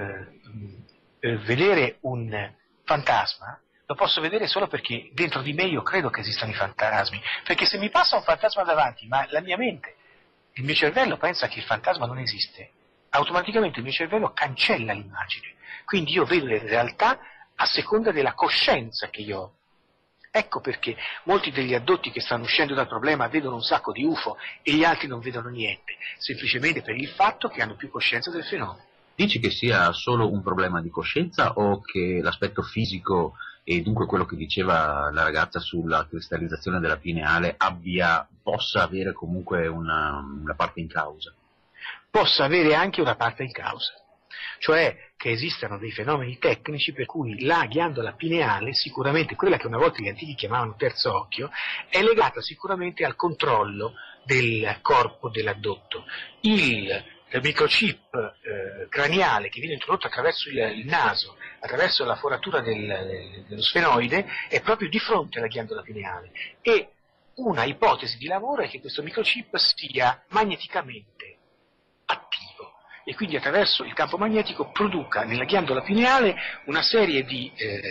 vedere un fantasma, lo posso vedere solo perché dentro di me io credo che esistano i fantasmi, perché se mi passa un fantasma davanti, ma la mia mente, il mio cervello pensa che il fantasma non esiste, automaticamente il mio cervello cancella l'immagine, quindi io vedo le realtà a seconda della coscienza che io ho. Ecco perché molti degli addotti che stanno uscendo dal problema vedono un sacco di UFO e gli altri non vedono niente, semplicemente per il fatto che hanno più coscienza del fenomeno. Dici che sia solo un problema di coscienza o che l'aspetto fisico e dunque quello che diceva la ragazza sulla cristallizzazione della pineale possa avere comunque una parte in causa? Possa avere anche una parte in causa, cioè che esistano dei fenomeni tecnici per cui la ghiandola pineale, sicuramente quella che una volta gli antichi chiamavano terzo occhio, è legata sicuramente al controllo del corpo dell'addotto. Il microchip craniale che viene introdotto attraverso il naso, attraverso la foratura dello sfenoide, è proprio di fronte alla ghiandola pineale, e una ipotesi di lavoro è che questo microchip sia magneticamente attivo e quindi attraverso il campo magnetico produca nella ghiandola pineale una serie di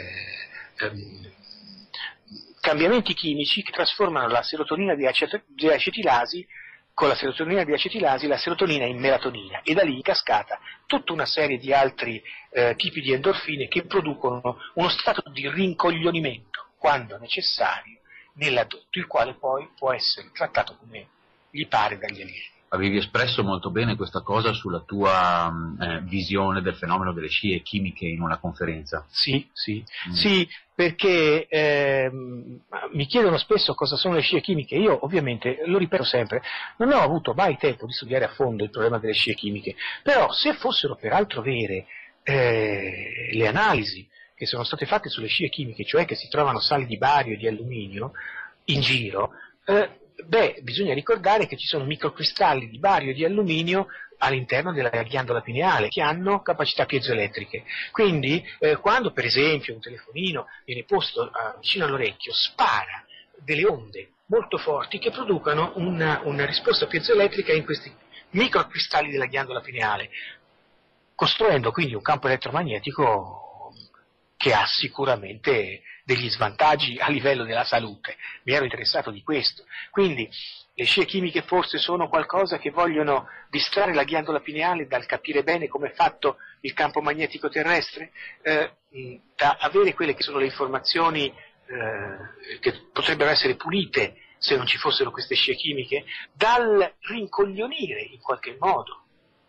cambiamenti chimici che trasformano la serotonina di acetilasi, con la serotonina di acetilasi, la serotonina in melatonina, e da lì in cascata tutta una serie di altri tipi di endorfine che producono uno stato di rincoglionimento, quando necessario, nell'addotto, il quale poi può essere trattato come gli pare dagli alieni. Avevi espresso molto bene questa cosa sulla tua visione del fenomeno delle scie chimiche in una conferenza. Sì, perché mi chiedono spesso cosa sono le scie chimiche. Io ovviamente, lo ripeto sempre, non ho avuto mai tempo di studiare a fondo il problema delle scie chimiche, però se fossero peraltro vere le analisi che sono state fatte sulle scie chimiche, cioè che si trovano sali di bario e di alluminio in giro, bisogna ricordare che ci sono microcristalli di bario e di alluminio all'interno della ghiandola pineale che hanno capacità piezoelettriche. Quindi quando per esempio un telefonino viene posto vicino all'orecchio, spara delle onde molto forti che producono una risposta piezoelettrica in questi microcristalli della ghiandola pineale, costruendo quindi un campo elettromagnetico che ha sicuramente degli svantaggi a livello della salute. Mi ero interessato di questo. Quindi le scie chimiche forse sono qualcosa che vogliono distrarre la ghiandola pineale dal capire bene come è fatto il campo magnetico terrestre, da avere quelle che sono le informazioni che potrebbero essere pulite se non ci fossero queste scie chimiche, dal rincoglionire in qualche modo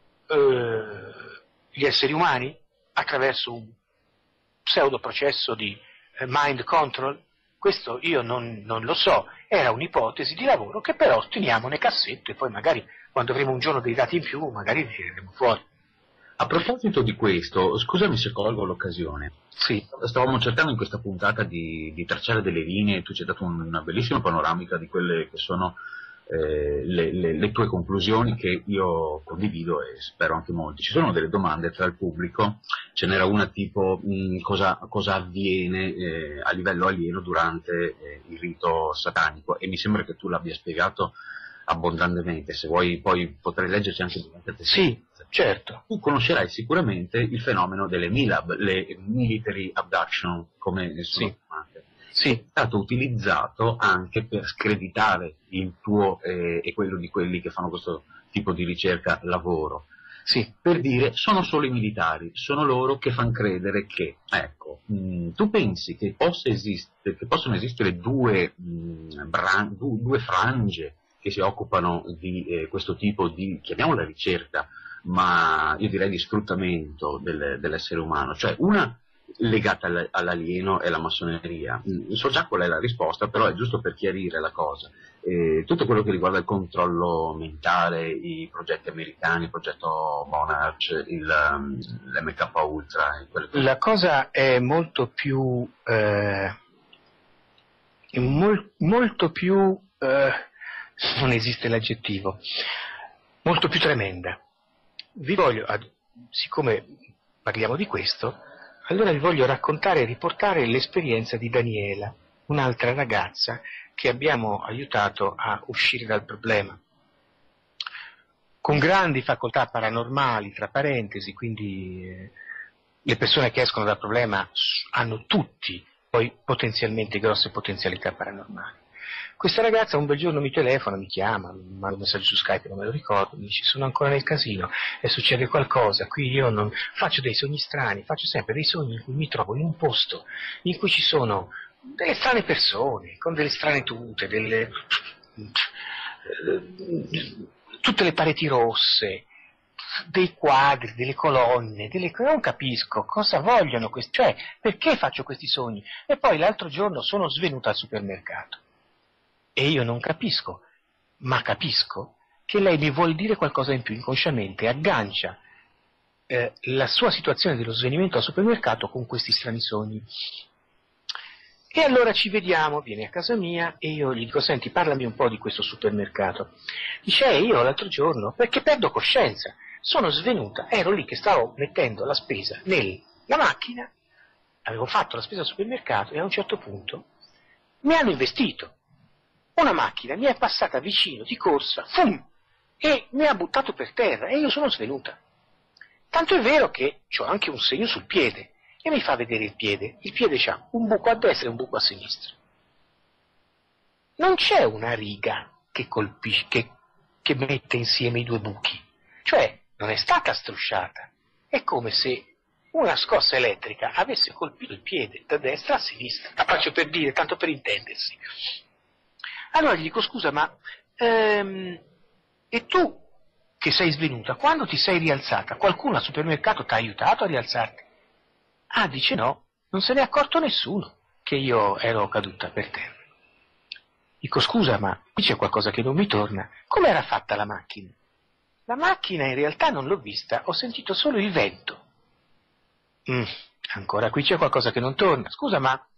gli esseri umani attraverso un pseudo processo di mind control. Questo io non lo so, era un'ipotesi di lavoro che però teniamo nel cassetto e poi magari quando avremo un giorno dei dati in più magari li tireremo fuori. A proposito di questo, scusami se colgo l'occasione. Sì. Stavamo cercando in questa puntata di tracciare delle linee, tu ci hai dato una bellissima panoramica di quelle che sono le tue conclusioni, che io condivido e spero anche molti. Ci sono delle domande tra il pubblico, ce n'era una tipo cosa avviene a livello alieno durante il rito satanico, e mi sembra che tu l'abbia spiegato abbondantemente. Se vuoi poi potrei leggerci anche durante te. Sì, certo. Tu conoscerai sicuramente il fenomeno delle MILAB, le Military Abduction, come sono chiamate. Sì. È stato utilizzato anche per screditare il tuo e quello di quelli che fanno questo tipo di ricerca lavoro. Sì. Per dire, sono solo i militari, sono loro che fanno credere che, ecco, tu pensi che possono esistere due frange che si occupano di questo tipo di, chiamiamola ricerca, ma io direi di sfruttamento dell'essere umano, cioè una legata all'alieno e alla massoneria. So già qual è la risposta, però è giusto per chiarire la cosa. Tutto quello che riguarda il controllo mentale, i progetti americani, il progetto Monarch, l'MK Ultra. La cosa è molto più non esiste l'aggettivo, molto più tremenda. Siccome parliamo di questo, allora vi voglio raccontare e riportare l'esperienza di Daniela, un'altra ragazza che abbiamo aiutato a uscire dal problema. con grandi facoltà paranormali, tra parentesi, quindi le persone che escono dal problema hanno tutti poi potenzialmente grosse potenzialità paranormali. Questa ragazza un bel giorno mi telefona, mi chiama, mi manda un messaggio su Skype, non me lo ricordo, mi dice sono ancora nel casino e succede qualcosa, qui io non faccio dei sogni strani, faccio sempre dei sogni in cui mi trovo in un posto in cui ci sono delle strane persone, con delle strane tute, tutte le pareti rosse, dei quadri, delle colonne, non capisco cosa vogliono questi, cioè perché faccio questi sogni. E poi l'altro giorno sono svenuta al supermercato e io non capisco, ma capisco che lei mi vuol dire qualcosa in più inconsciamente, aggancia la sua situazione dello svenimento al supermercato con questi strani sogni. E allora ci vediamo, viene a casa mia e io gli dico, senti, parlami un po' di questo supermercato. Dice, io l'altro giorno, perché perdo coscienza, sono svenuta, ero lì che stavo mettendo la spesa nella macchina, avevo fatto la spesa al supermercato e a un certo punto mi hanno investito. Una macchina mi è passata vicino di corsa, fum, e mi ha buttato per terra e io sono svenuta. Tanto è vero che ho anche un segno sul piede. E mi fa vedere il piede c'ha un buco a destra e un buco a sinistra. Non c'è una riga che colpisce, che mette insieme i due buchi, cioè non è stata strusciata, è come se una scossa elettrica avesse colpito il piede da destra a sinistra, la faccio per dire, tanto per intendersi. Allora gli dico, scusa, ma e tu che sei svenuta, quando ti sei rialzata, qualcuno al supermercato ti ha aiutato a rialzarti? Ah, dice no, non se ne è accorto nessuno che io ero caduta per terra. Dico, scusa, ma qui c'è qualcosa che non mi torna. Com'era fatta la macchina? La macchina in realtà non l'ho vista, ho sentito solo il vento. Ancora qui c'è qualcosa che non torna. Scusa, ma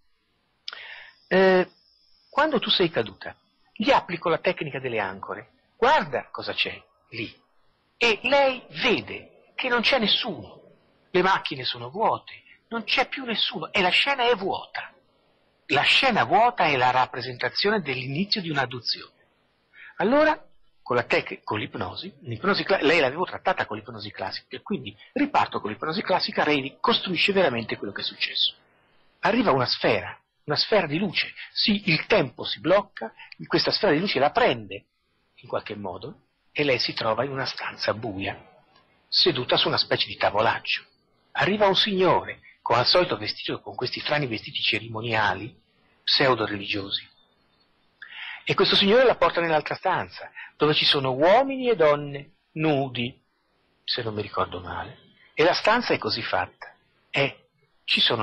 quando tu sei caduta, gli applico la tecnica delle ancore. Guarda cosa c'è lì. E lei vede che non c'è nessuno. Le macchine sono vuote. Non c'è più nessuno e la scena è vuota. La scena vuota è la rappresentazione dell'inizio di un'adduzione. Allora, con l'ipnosi, lei l'avevo trattata con l'ipnosi classica, e quindi riparto con l'ipnosi classica, lei ricostruisce veramente quello che è successo. Arriva una sfera di luce, sì, il tempo si blocca, questa sfera di luce la prende in qualche modo e lei si trova in una stanza buia, seduta su una specie di tavolaggio. Arriva un signore, con al solito vestito con questi strani vestiti cerimoniali, pseudo-religiosi. E questo signore la porta nell'altra stanza, dove ci sono uomini e donne, nudi, se non mi ricordo male. E la stanza è così fatta. Ci sono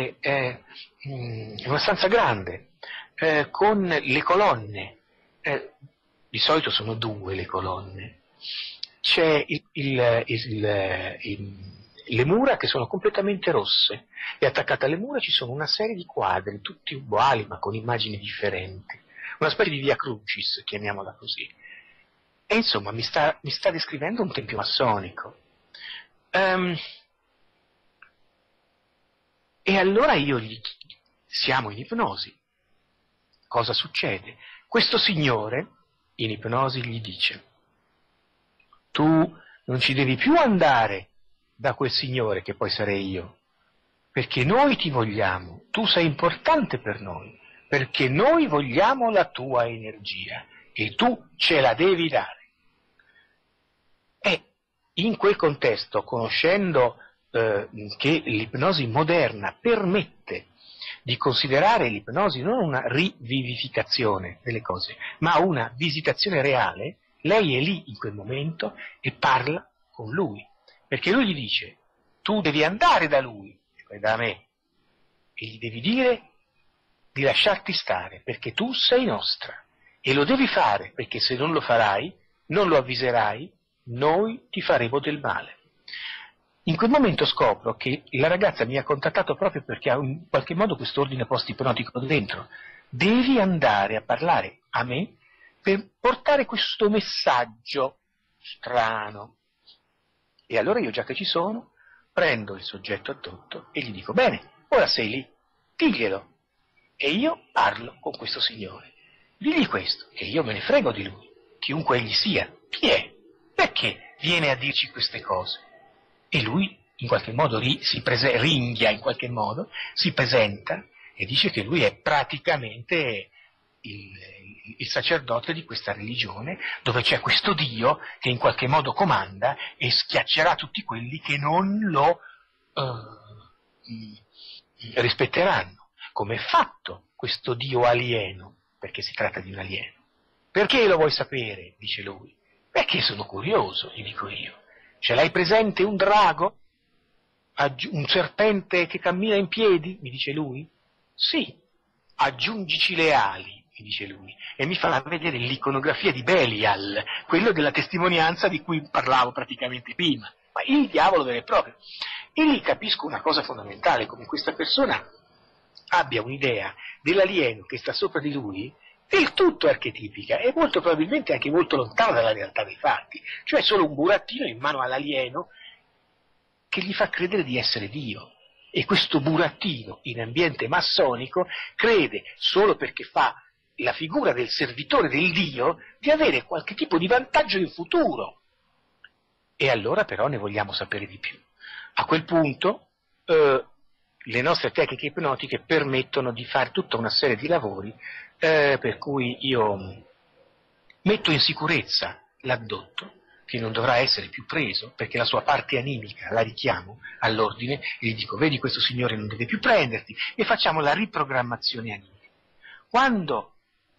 una stanza grande, con le colonne, di solito sono due le colonne. C'è le mura che sono completamente rosse e attaccate alle mura ci sono una serie di quadri, tutti uguali ma con immagini differenti, una specie di via crucis, chiamiamola così. E insomma mi sta descrivendo un tempio massonico. E allora siamo in ipnosi. Cosa succede? Questo signore in ipnosi gli dice: tu non ci devi più andare da quel signore che poi sarei io, perché noi ti vogliamo, tu sei importante per noi, perché noi vogliamo la tua energia e tu ce la devi dare. E in quel contesto, conoscendo che l'ipnosi moderna permette di considerare l'ipnosi non una rivivificazione delle cose, ma una visitazione reale, lei è lì in quel momento e parla con lui. Perché lui gli dice, tu devi andare da lui, cioè da me, e gli devi dire di lasciarti stare, perché tu sei nostra, e lo devi fare, perché se non lo farai, non lo avviserai, noi ti faremo del male. In quel momento scopro che la ragazza mi ha contattato proprio perché ha in qualche modo questo ordine post-ipnotico dentro. Devi andare a parlare a me per portare questo messaggio strano. E allora io, già che ci sono, prendo il soggetto addotto e gli dico, bene, ora sei lì, diglielo. E io parlo con questo signore. Digli questo, che io me ne frego di lui, chiunque egli sia. Chi è? Perché? viene a dirci queste cose. E lui in qualche modo ringhia, in qualche modo, si presenta e dice che lui è praticamente il sacerdote di questa religione, dove c'è questo Dio che in qualche modo comanda e schiaccerà tutti quelli che non lo rispetteranno. Come è fatto questo Dio alieno? Perché si tratta di un alieno. Perché lo vuoi sapere? Dice lui. Perché sono curioso, gli dico io. Ce l'hai presente un drago? Un serpente che cammina in piedi? Mi dice lui. Sì, aggiungici le ali, mi dice lui, e mi fa vedere l'iconografia di Belial, quello della testimonianza di cui parlavo praticamente prima, ma il diavolo vero e proprio. E lì capisco una cosa fondamentale, come questa persona abbia un'idea dell'alieno che sta sopra di lui del tutto archetipica e molto probabilmente anche molto lontana dalla realtà dei fatti, cioè solo un burattino in mano all'alieno che gli fa credere di essere Dio. E questo burattino in ambiente massonico crede, solo perché fa la figura del servitore del Dio, di avere qualche tipo di vantaggio in futuro. E allora però ne vogliamo sapere di più. A quel punto le nostre tecniche ipnotiche permettono di fare tutta una serie di lavori per cui io metto in sicurezza l'addotto, che non dovrà essere più preso, perché la sua parte animica la richiamo all'ordine e gli dico: vedi, questo signore non deve più prenderti, e facciamo la riprogrammazione animica. Quando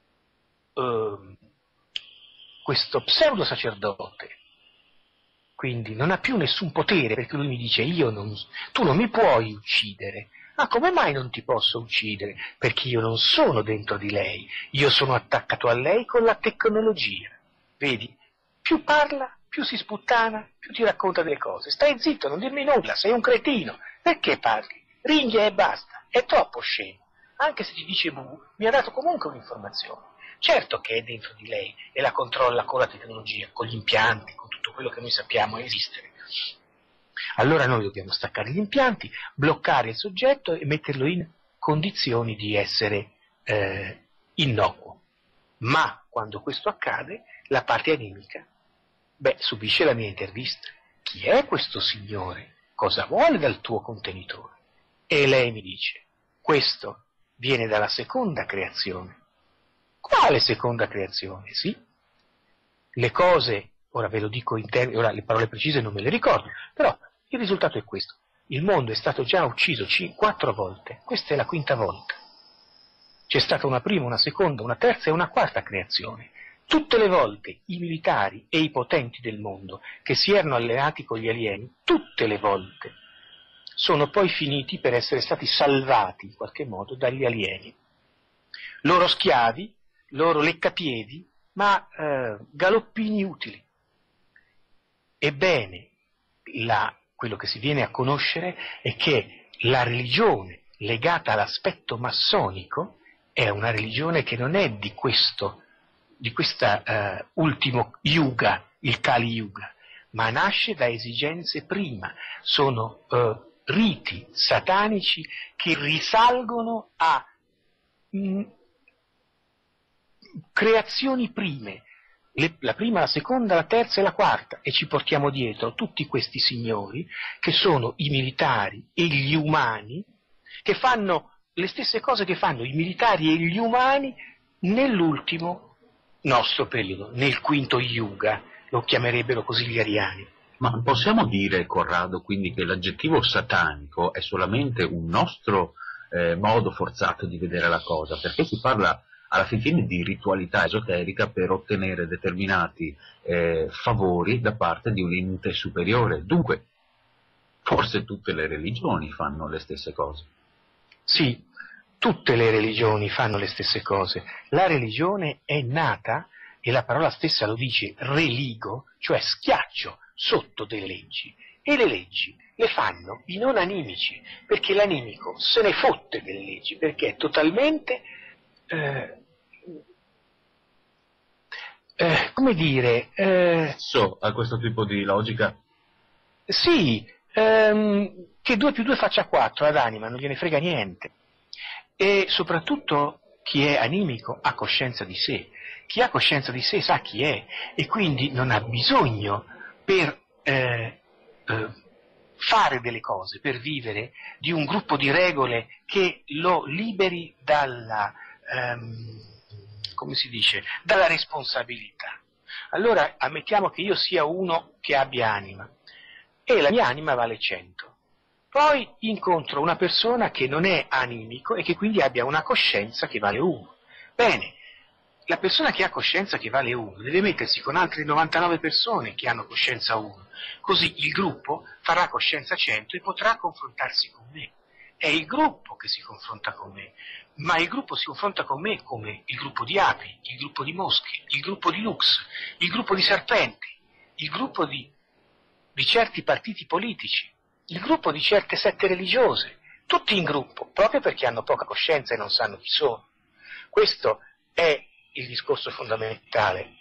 questo pseudo sacerdote quindi non ha più nessun potere, perché lui mi dice: tu non mi puoi uccidere. Ma come mai non ti posso uccidere? Perché io non sono dentro di lei, io sono attaccato a lei con la tecnologia. Vedi? Più parla, più si sputtana, più ti racconta delle cose. Stai zitto, non dirmi nulla, sei un cretino. Perché parli? Ringhia e basta. È troppo scemo. Anche se ti dice mi ha dato comunque un'informazione. Certo che è dentro di lei e la controlla con la tecnologia, con gli impianti, con tutto quello che noi sappiamo esistere. Allora noi dobbiamo staccare gli impianti, bloccare il soggetto e metterlo in condizioni di essere innocuo. Ma quando questo accade, la parte animica subisce la mia intervista. Chi è questo signore? Cosa vuole dal tuo contenitore? E lei mi dice: questo viene dalla seconda creazione. Quale seconda creazione? Sì. Le cose, ora ve lo dico ora le parole precise non me le ricordo, però il risultato è questo. Il mondo è stato già ucciso 4 volte, questa è la 5ª volta. C'è stata una prima, una seconda, una terza e una quarta creazione. Tutte le volte i militari e i potenti del mondo che si erano alleati con gli alieni, tutte le volte, sono poi finiti per essere stati salvati in qualche modo dagli alieni. Loro schiavi, loro leccapiedi, ma galoppini utili. Ebbene, quello che si viene a conoscere è che la religione legata all'aspetto massonico è una religione che non è di questa ultimo yuga, il Kali Yuga, ma nasce da esigenze prima, sono riti satanici che risalgono a creazioni prime, la prima, la seconda, la terza e la quarta, e ci portiamo dietro tutti questi signori che sono i militari e gli umani, che fanno le stesse cose che fanno i militari e gli umani nell'ultimo nostro periodo, nel quinto Yuga, lo chiamerebbero così gli ariani. Ma possiamo dire, Corrado, quindi che l'aggettivo satanico è solamente un nostro modo forzato di vedere la cosa, perché si parla alla fine di ritualità esoterica per ottenere determinati favori da parte di un ente superiore. Dunque, forse tutte le religioni fanno le stesse cose. Sì, tutte le religioni fanno le stesse cose. La religione è nata, e la parola stessa lo dice, religo, cioè schiaccio sotto delle leggi, e le leggi le fanno i non animici, perché l'animico se ne fotte delle leggi, perché è totalmente come dire a questo tipo di logica? Sì, che 2 più 2 faccia 4 ad anima, non gliene frega niente. E soprattutto chi è animico ha coscienza di sé, chi ha coscienza di sé sa chi è, e quindi non ha bisogno per fare delle cose, per vivere di un gruppo di regole che lo liberi dalla, come si dice, dalla responsabilità. Allora ammettiamo che io sia uno che abbia anima e la mia anima vale 100. Poi incontro una persona che non è animico e che quindi abbia una coscienza che vale 1. Bene, la persona che ha coscienza che vale 1 deve mettersi con altre 99 persone che hanno coscienza 1, così il gruppo farà coscienza 100 e potrà confrontarsi con me. È il gruppo che si confronta con me, ma il gruppo si confronta con me come il gruppo di api, il gruppo di mosche, il gruppo di lux, il gruppo di serpenti, il gruppo di certi partiti politici, il gruppo di certe sette religiose, tutti in gruppo, proprio perché hanno poca coscienza e non sanno chi sono. Questo è il discorso fondamentale,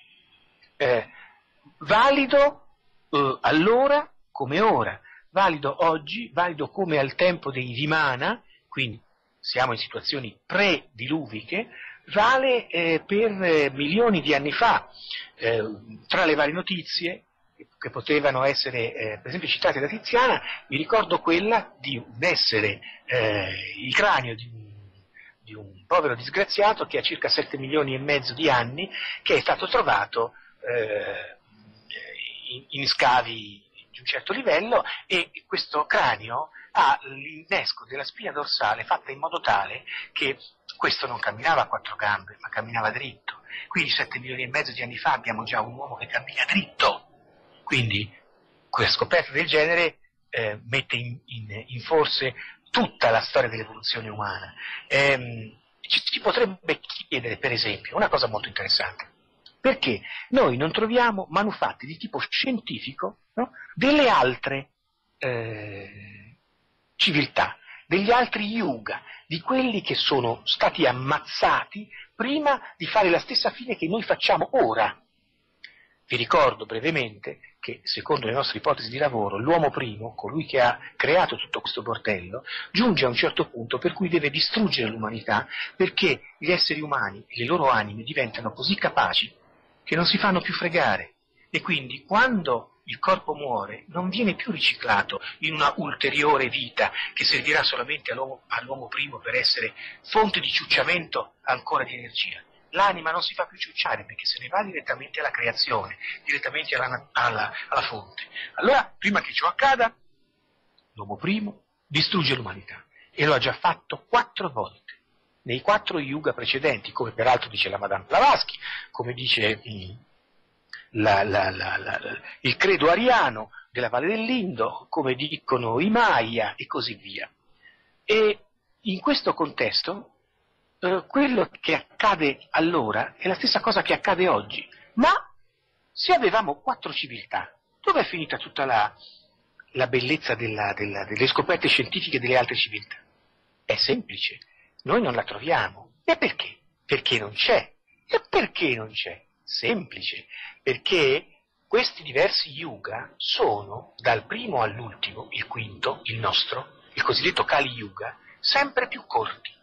valido allora come ora, valido oggi, valido come al tempo dei Vimana, quindi siamo in situazioni pre-diluviche, vale per milioni di anni fa. Tra le varie notizie che potevano essere per esempio citate da Tiziana, mi ricordo quella di un essere, il cranio di un povero disgraziato che ha circa 7 milioni e mezzo di anni, che è stato trovato in scavi di un certo livello, e questo cranio ha l'innesco della spina dorsale fatta in modo tale che questo non camminava a 4 gambe, ma camminava dritto. Quindi 7 milioni e mezzo di anni fa abbiamo già un uomo che cammina dritto. Quindi quella scoperta del genere mette in forse tutta la storia dell'evoluzione umana. Ci potrebbe chiedere, per esempio, una cosa molto interessante: perché noi non troviamo manufatti di tipo scientifico, no, delle altre civiltà, degli altri yuga, di quelli che sono stati ammazzati prima di fare la stessa fine che noi facciamo ora. Vi ricordo brevemente che, secondo le nostre ipotesi di lavoro, l'uomo primo, colui che ha creato tutto questo bordello, giunge a un certo punto per cui deve distruggere l'umanità, perché gli esseri umani e le loro anime diventano così capaci che non si fanno più fregare, e quindi quando il corpo muore non viene più riciclato in una ulteriore vita che servirà solamente all'uomo primo per essere fonte di ciucciamento ancora di energia. L'anima non si fa più ciucciare perché se ne va direttamente alla creazione, direttamente alla fonte. Allora, prima che ciò accada, l'uomo primo distrugge l'umanità, e lo ha già fatto 4 volte, nei 4 yuga precedenti, come peraltro dice la Madame Blavatsky, come dice il credo ariano della Valle dell'Indo, come dicono i Maya e così via. E in questo contesto quello che accade allora è la stessa cosa che accade oggi. Ma se avevamo 4 civiltà, dove è finita tutta la bellezza delle scoperte scientifiche delle altre civiltà? È semplice, noi non la troviamo. E perché? Perché non c'è. E perché non c'è? Semplice, perché questi diversi yuga sono, dal primo all'ultimo, il quinto, il nostro, il cosiddetto Kali Yuga, sempre più corti.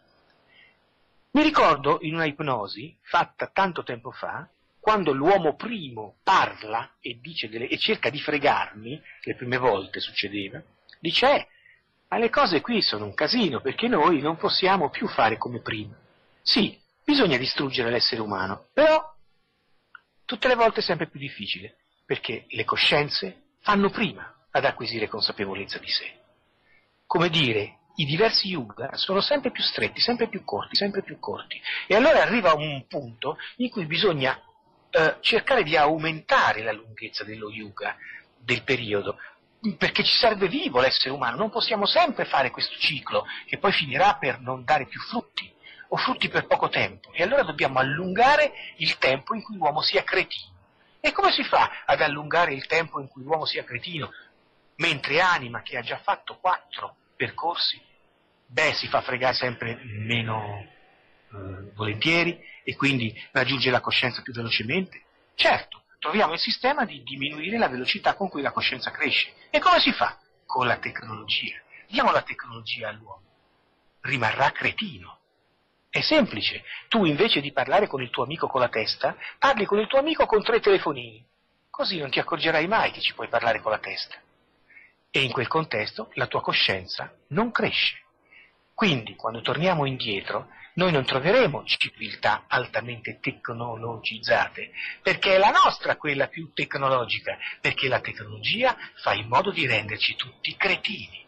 Mi ricordo in una ipnosi fatta tanto tempo fa, quando l'uomo primo parla e cerca di fregarmi, le prime volte succedeva, dice ma le cose qui sono un casino, perché noi non possiamo più fare come prima. Sì, bisogna distruggere l'essere umano, però tutte le volte è sempre più difficile, perché le coscienze fanno prima ad acquisire consapevolezza di sé. Come dire, i diversi yuga sono sempre più stretti, sempre più corti, e allora arriva un punto in cui bisogna cercare di aumentare la lunghezza dello yuga, del periodo, perché ci serve vivo l'essere umano, non possiamo sempre fare questo ciclo che poi finirà per non dare più frutti, o frutti per poco tempo, e allora dobbiamo allungare il tempo in cui l'uomo sia cretino. E come si fa ad allungare il tempo in cui l'uomo sia cretino, mentre anima che ha già fatto 4 percorsi, si fa fregare sempre meno volentieri, e quindi raggiunge la coscienza più velocemente? Certo, troviamo il sistema di diminuire la velocità con cui la coscienza cresce. E come si fa? Con la tecnologia. Diamo la tecnologia all'uomo, rimarrà cretino. È semplice, tu invece di parlare con il tuo amico con la testa, parli con il tuo amico con 3 telefonini. così non ti accorgerai mai che ci puoi parlare con la testa. E in quel contesto la tua coscienza non cresce. Quindi, quando torniamo indietro, noi non troveremo civiltà altamente tecnologizzate, perché è la nostra quella più tecnologica, perché la tecnologia fa in modo di renderci tutti cretini.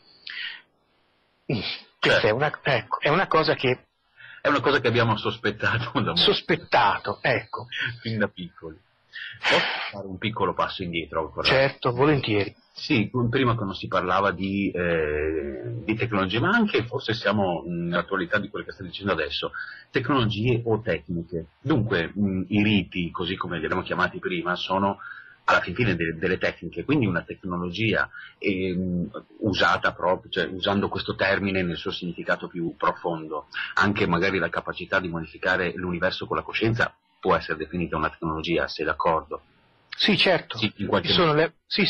Questa è una cosa che... È una cosa che abbiamo sospettato da molto. Sospettato, ecco. Fin da piccoli. Posso fare un piccolo passo indietro? Certo, volentieri. Sì, prima quando si parlava di tecnologie, ma anche forse siamo nell'attualità di quello che stai dicendo adesso, tecnologie o tecniche. Dunque, i riti, così come li abbiamo chiamati prima, sono alla fine delle tecniche, quindi una tecnologia usata proprio, cioè usando questo termine nel suo significato più profondo, anche magari la capacità di modificare l'universo con la coscienza può essere definita una tecnologia, sei d'accordo? Sì, certo. Sì, in qualche sono modo. Sì.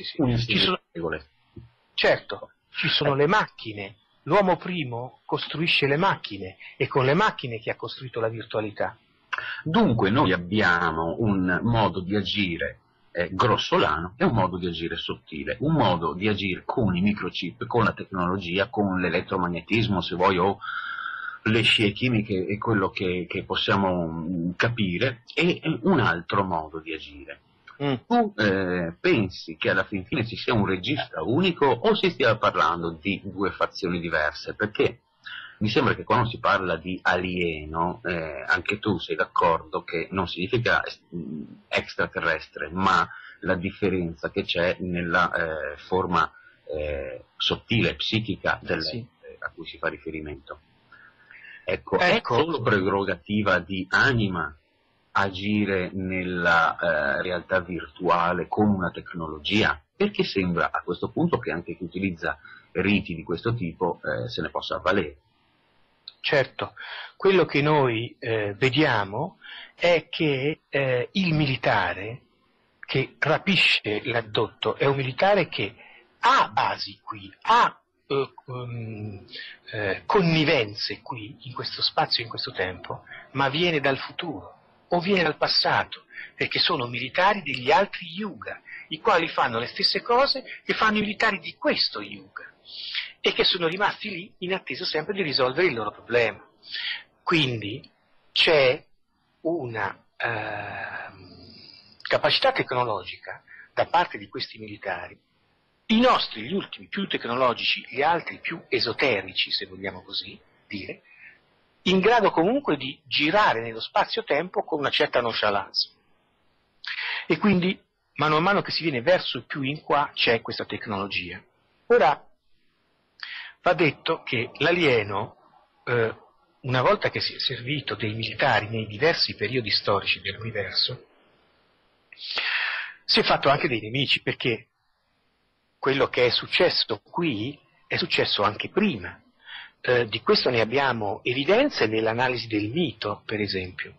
Certo, ci sono le macchine. L'uomo primo costruisce le macchine, e con le macchine che ha costruito la virtualità. Dunque noi abbiamo un modo di agire grossolano e un modo di agire sottile, un modo di agire con i microchip, con la tecnologia, con l'elettromagnetismo, se vuoi, o le scie chimiche e quello che possiamo capire, e un altro modo di agire. Tu pensi che alla fin fine ci sia un regista unico o si stia parlando di due fazioni diverse? Perché mi sembra che quando si parla di alieno, anche tu sei d'accordo che non significa extraterrestre, ma la differenza che c'è nella forma sottile, psichica a cui si fa riferimento. Ecco, è solo prerogativa di anima agire nella realtà virtuale con una tecnologia? Perché sembra a questo punto che anche chi utilizza riti di questo tipo se ne possa avvalere. Certo, quello che noi vediamo è che il militare che rapisce l'addotto è un militare che ha basi qui, ha connivenze qui, in questo spazio, in questo tempo, ma viene dal futuro o viene dal passato, perché sono militari degli altri yuga, i quali fanno le stesse cose che fanno i militari di questo yuga, e che sono rimasti lì in attesa sempre di risolvere il loro problema. Quindi c'è una capacità tecnologica da parte di questi militari, i nostri, gli ultimi, più tecnologici, gli altri più esoterici, se vogliamo così dire, in grado comunque di girare nello spazio-tempo con una certa nonchalance. E quindi, mano a mano che si viene verso più in qua, c'è questa tecnologia. Ora, va detto che l'alieno, una volta che si è servito dei militari nei diversi periodi storici dell'universo, si è fatto anche dei nemici, perché quello che è successo qui è successo anche prima. Di questo ne abbiamo evidenze nell'analisi del mito, per esempio.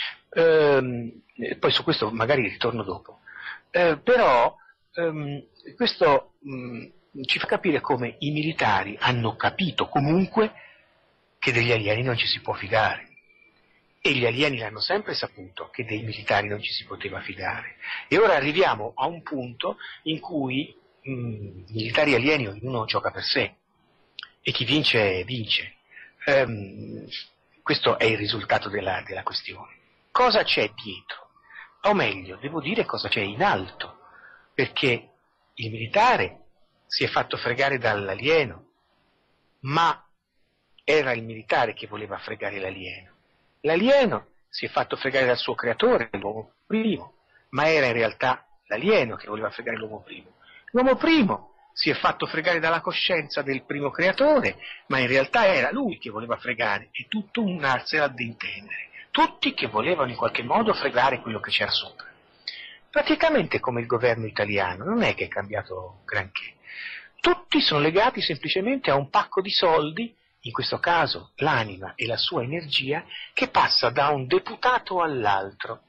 Poi su questo magari ritorno dopo. Però questo ci fa capire come i militari hanno capito comunque che degli alieni non ci si può fidare. E gli alieni l'hanno sempre saputo che dei militari non ci si poteva fidare. E ora arriviamo a un punto in cui i militari alieni ognuno gioca per sé. E chi vince, vince. Questo è il risultato della questione. Cosa c'è dietro? O meglio, devo dire cosa c'è in alto, perché il militare si è fatto fregare dall'alieno, ma era il militare che voleva fregare l'alieno. L'alieno si è fatto fregare dal suo creatore, l'uomo primo, ma era in realtà l'alieno che voleva fregare l'uomo primo. L'uomo primo si è fatto fregare dalla coscienza del primo creatore, ma in realtà era lui che voleva fregare, e tutto un arsela da intendere. Tutti che volevano in qualche modo fregare quello che c'era sopra. Praticamente come il governo italiano, non è che è cambiato granché. Tutti sono legati semplicemente a un pacco di soldi, in questo caso l'anima e la sua energia, che passa da un deputato all'altro,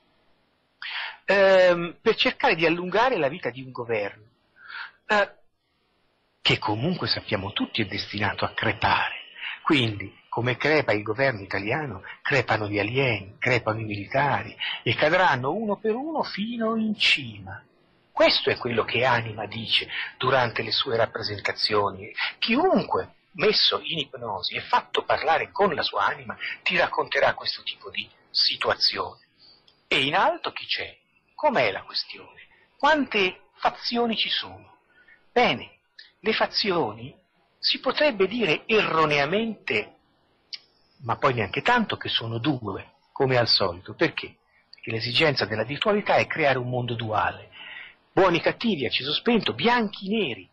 per cercare di allungare la vita di un governo. Che comunque sappiamo tutti è destinato a crepare. Quindi come crepa il governo italiano, crepano gli alieni, crepano i militari e cadranno uno per uno fino in cima. Questo è quello che Anima dice durante le sue rappresentazioni. Chiunque messo in ipnosi e fatto parlare con la sua anima ti racconterà questo tipo di situazione. E in alto chi c'è? Com'è la questione? Quante fazioni ci sono? Bene, le fazioni si potrebbe dire erroneamente, ma poi neanche tanto, che sono due, come al solito. Perché? Perché l'esigenza della virtualità è creare un mondo duale. Buoni cattivi, acceso spento, bianchi neri,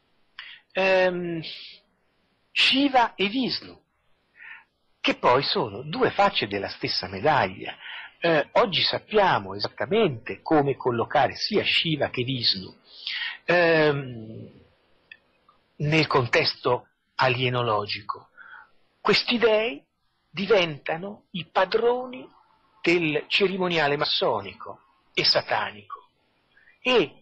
Shiva e Vishnu, che poi sono due facce della stessa medaglia. Oggi sappiamo esattamente come collocare sia Shiva che Vishnu nel contesto alienologico. Questi dei diventano i padroni del cerimoniale massonico e satanico. E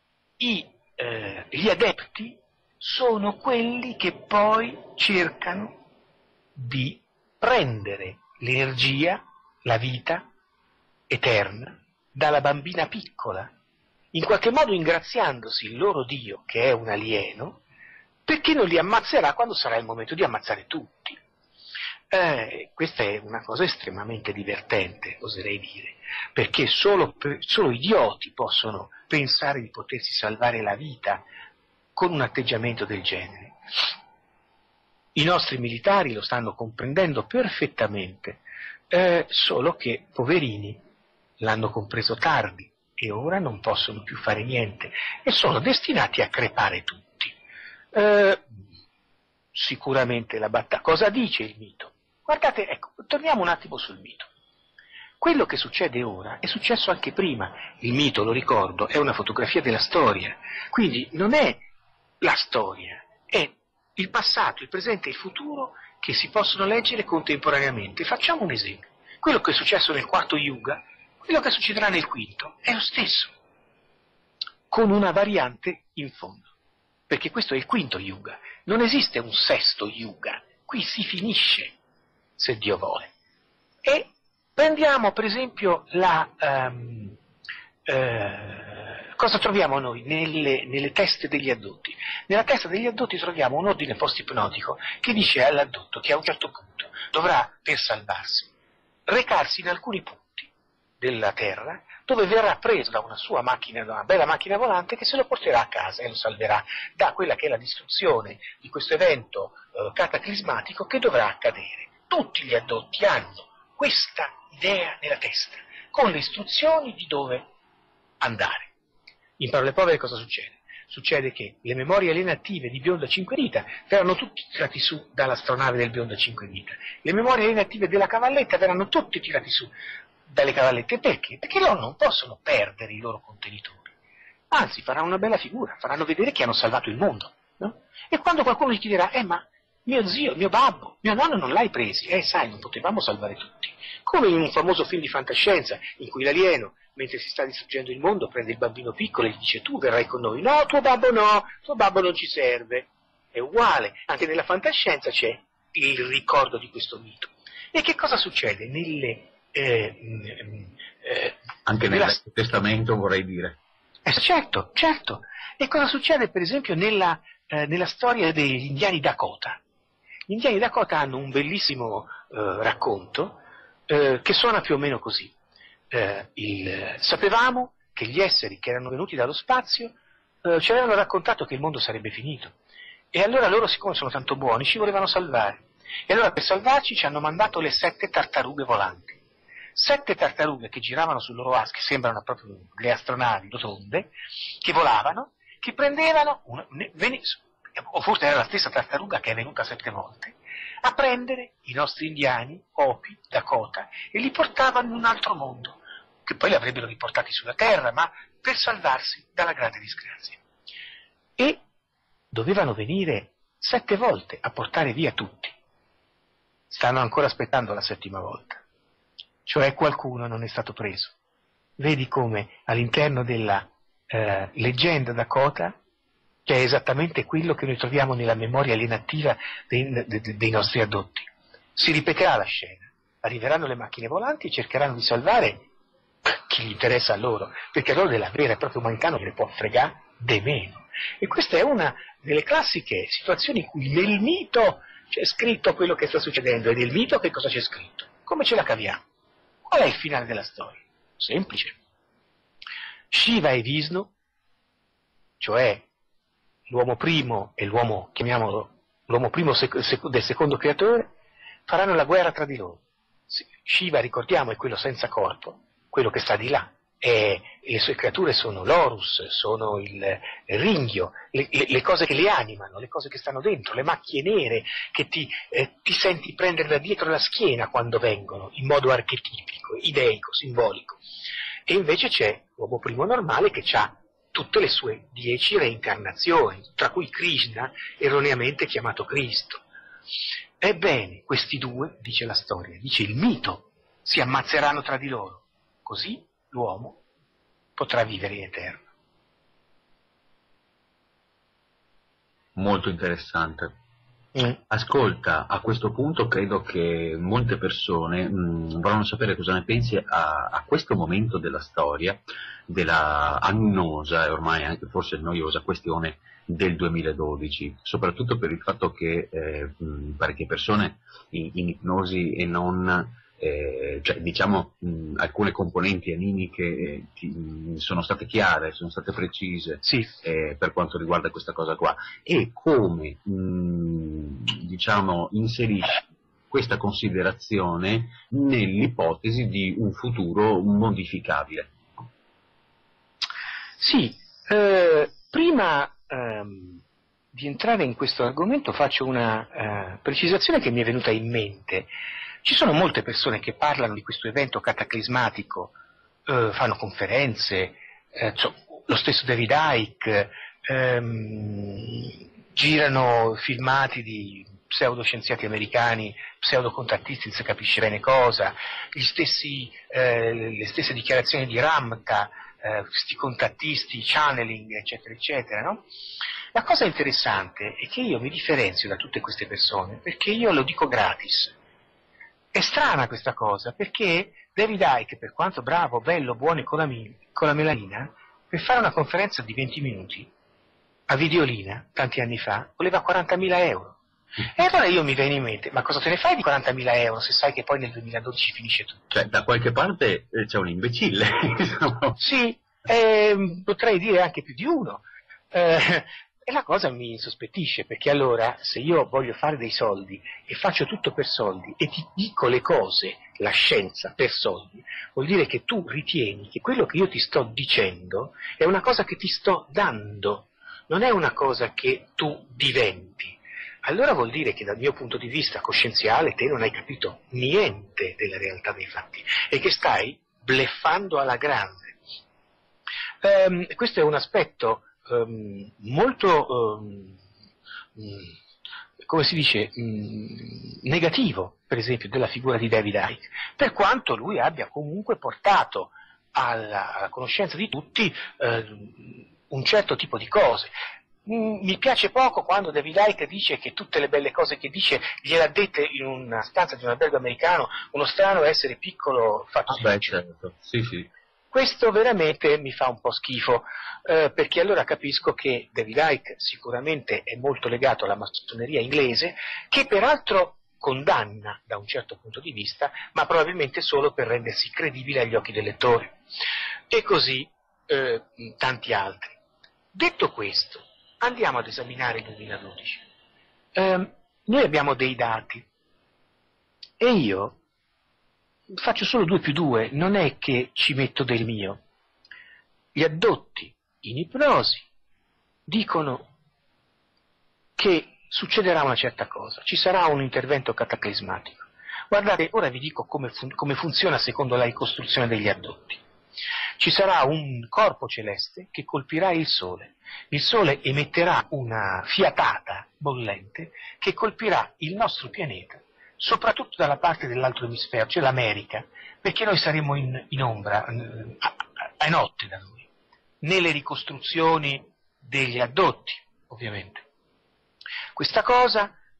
gli adepti sono quelli che poi cercano di prendere l'energia, la vita eterna dalla bambina piccola, in qualche modo ingraziandosi il loro Dio, che è un alieno, perché non li ammazzerà quando sarà il momento di ammazzare tutti. Questa è una cosa estremamente divertente, oserei dire, perché solo idioti possono pensare di potersi salvare la vita con un atteggiamento del genere. I nostri militari lo stanno comprendendo perfettamente, solo che, poverini, l'hanno compreso tardi e ora non possono più fare niente e sono destinati a crepare tutti. Sicuramente la battaglia. Cosa dice il mito? Guardate, ecco, torniamo un attimo sul mito. Quello che succede ora è successo anche prima. Il mito, lo ricordo, è una fotografia della storia, quindi non è la storia, è il passato, il presente e il futuro che si possono leggere contemporaneamente. Facciamo un esempio. Quello che è successo nel quarto yuga, quello che succederà nel quinto, è lo stesso, con una variante in fondo, perché questo è il quinto yuga, non esiste un sesto yuga, qui si finisce, se Dio vuole. E prendiamo per esempio cosa troviamo noi nelle teste degli addotti? Nella testa degli addotti troviamo un ordine post-ipnotico che dice all'addotto che a un certo punto dovrà, per salvarsi, recarsi in alcuni punti della terra dove verrà preso da una sua macchina, da una bella macchina volante che se lo porterà a casa e lo salverà da quella che è la distruzione di questo evento cataclismatico che dovrà accadere. Tutti gli addotti hanno questa idea nella testa, con le istruzioni di dove andare. In parole povere cosa succede? Succede che le memorie alienative di Bionda Cinquedita verranno tutti tirati su dall'astronave del Bionda Cinquedita. Le memorie alienative della cavalletta verranno tutti tirati su dalle cavallette. Perché? Perché loro non possono perdere i loro contenitori. Anzi, faranno una bella figura, faranno vedere che hanno salvato il mondo. No? E quando qualcuno gli chiederà, ma mio zio, mio babbo, mio nonno non l'hai presi? Sai, non potevamo salvare tutti. Come in un famoso film di fantascienza, in cui l'alieno, mentre si sta distruggendo il mondo, prende il bambino piccolo e gli dice tu verrai con noi. No, tuo babbo non ci serve. È uguale, anche nella fantascienza c'è il ricordo di questo mito. E che cosa succede? Anche nel Vecchio Testamento, vorrei dire. Certo. E cosa succede per esempio nella storia degli indiani Dakota? Gli indiani Dakota hanno un bellissimo racconto che suona più o meno così. Sapevamo che gli esseri che erano venuti dallo spazio ci avevano raccontato che il mondo sarebbe finito. E allora loro, siccome sono tanto buoni, ci volevano salvare. E allora per salvarci ci hanno mandato le 7 tartarughe volanti. 7 tartarughe che giravano sul loro asco, che sembrano proprio le astronavi rotonde, che volavano, che prendevano, o forse era la stessa tartaruga che è venuta 7 volte, a prendere i nostri indiani, Hopi, Dakota, e li portavano in un altro mondo, che poi li avrebbero riportati sulla Terra, ma per salvarsi dalla grande disgrazia. E dovevano venire 7 volte a portare via tutti. Stanno ancora aspettando la 7ª volta. Cioè qualcuno non è stato preso. Vedi come all'interno della leggenda Dakota c'è esattamente quello che noi troviamo nella memoria alienativa dei nostri addotti. Si ripeterà la scena, arriveranno le macchine volanti e cercheranno di salvare chi gli interessa a loro, perché a loro della vera e propria umanità non ne può fregare de meno. E questa è una delle classiche situazioni in cui nel mito c'è scritto quello che sta succedendo, e nel mito che cosa c'è scritto? Come ce la caviamo? Qual è il finale della storia? Semplice. Shiva e Vishnu, cioè l'uomo primo e l'uomo, chiamiamolo, l'uomo primo del secondo creatore, faranno la guerra tra di loro. Shiva, ricordiamo, è quello senza corpo, quello che sta di là, e le sue creature sono l'Horus, sono il ringhio, le cose che li animano, le cose che stanno dentro, le macchie nere che ti senti prendere da dietro la schiena quando vengono, in modo archetipico, ideico, simbolico. E invece c'è l'uomo primo normale che ha tutte le sue 10 reincarnazioni, tra cui Krishna, erroneamente chiamato Cristo. Ebbene, questi due, dice la storia, dice il mito, si ammazzeranno tra di loro, così l'uomo potrà vivere in eterno. Molto interessante. Ascolta, a questo punto credo che molte persone vorranno sapere cosa ne pensi a questo momento della storia, della annosa e ormai anche forse noiosa questione del 2012, soprattutto per il fatto che parecchie persone in ipnosi e non, cioè diciamo alcune componenti animiche sono state chiare, sono state precise, sì. Per quanto riguarda questa cosa qua, e come diciamo inserisci questa considerazione nell'ipotesi di un futuro modificabile. Sì, prima di entrare in questo argomento faccio una precisazione che mi è venuta in mente. Ci sono molte persone che parlano di questo evento cataclismatico, fanno conferenze, lo stesso David Icke, girano filmati di pseudoscienziati americani, pseudocontattisti, non si capisce bene cosa, le stesse dichiarazioni di Ramka, questi contattisti, channeling, eccetera, eccetera, no? La cosa interessante è che io mi differenzio da tutte queste persone perché io lo dico gratis. È strana questa cosa, perché David Icke, per quanto bravo, bello, buono e con la melanina, per fare una conferenza di 20 minuti a Videolina, tanti anni fa, voleva 40.000 euro. E allora io mi viene in mente, ma cosa te ne fai di 40.000 euro se sai che poi nel 2012 finisce tutto? Cioè, da qualche parte c'è un imbecille. Sì, potrei dire anche più di uno. E la cosa mi insospettisce, perché allora se io voglio fare dei soldi e faccio tutto per soldi e ti dico le cose, la scienza per soldi, vuol dire che tu ritieni che quello che io ti sto dicendo è una cosa che ti sto dando, non è una cosa che tu diventi. Allora vuol dire che dal mio punto di vista coscienziale te non hai capito niente della realtà dei fatti e che stai bleffando alla grande. Questo è un aspetto molto, come si dice, negativo, per esempio, della figura di David Icke, per quanto lui abbia comunque portato alla conoscenza di tutti un certo tipo di cose. Mi piace poco quando David Icke dice che tutte le belle cose che dice gliel'ha dette in una stanza di un albergo americano uno strano essere piccolo fatto di luce. Certo, sì, sì. Questo veramente mi fa un po' schifo, perché allora capisco che David Icke sicuramente è molto legato alla massoneria inglese, che peraltro condanna da un certo punto di vista, ma probabilmente solo per rendersi credibile agli occhi del lettore. E così tanti altri. Detto questo, andiamo ad esaminare il 2012. Noi abbiamo dei dati e io faccio solo 2 più 2, non è che ci metto del mio. Gli addotti in ipnosi dicono che succederà una certa cosa, ci sarà un intervento cataclismatico. Guardate, ora vi dico come funziona secondo la ricostruzione degli addotti. Ci sarà un corpo celeste che colpirà il Sole emetterà una fiatata bollente che colpirà il nostro pianeta, soprattutto dalla parte dell'altro emisfero, cioè l'America, perché noi saremo in ombra, a notte da noi, nelle ricostruzioni degli addotti, ovviamente. Questa cosa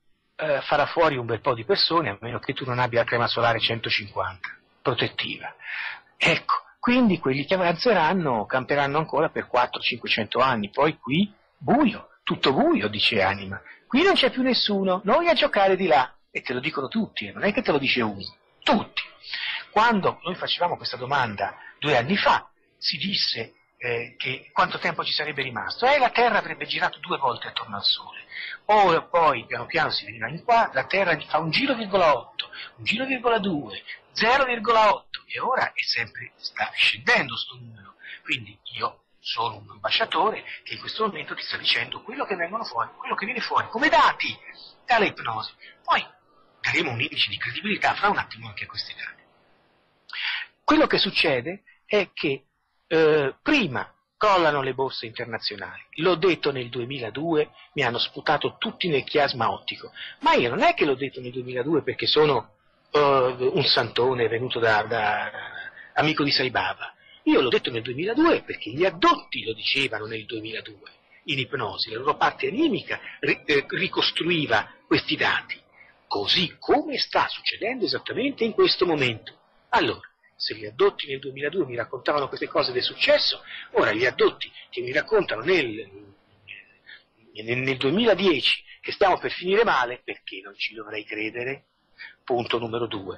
farà fuori un bel po' di persone, a meno che tu non abbia la crema solare 150, protettiva. Ecco, quindi quelli che avanzeranno camperanno ancora per 400-500 anni, poi qui buio, tutto buio, dice Anima, qui non c'è più nessuno, noi a giocare di là, e te lo dicono tutti, non è che te lo dice uno, tutti. Quando noi facevamo questa domanda 2 anni fa, si disse che quanto tempo ci sarebbe rimasto? La Terra avrebbe girato 2 volte attorno al Sole. Poi piano piano si veniva in qua, la Terra fa un giro,8, un giro,2, 0,8 e ora sta scendendo sto numero. Quindi io sono un ambasciatore che in questo momento ti sta dicendo quello che viene fuori come dati dalla ipnosi. Poi daremo un indice di credibilità fra un attimo anche a questi dati. Quello che succede è che prima crollano le borse internazionali, l'ho detto nel 2002, mi hanno sputato tutti nel chiasma ottico, ma io non è che l'ho detto nel 2002 perché sono un santone venuto da amico di Sai Baba, io l'ho detto nel 2002 perché gli addotti lo dicevano nel 2002, in ipnosi, la loro parte animica ricostruiva questi dati, così come sta succedendo esattamente in questo momento. Allora, se gli addotti nel 2002 mi raccontavano queste cose del successo, ora gli addotti che mi raccontano nel 2010 che stiamo per finire male, perché non ci dovrei credere? Punto numero 2.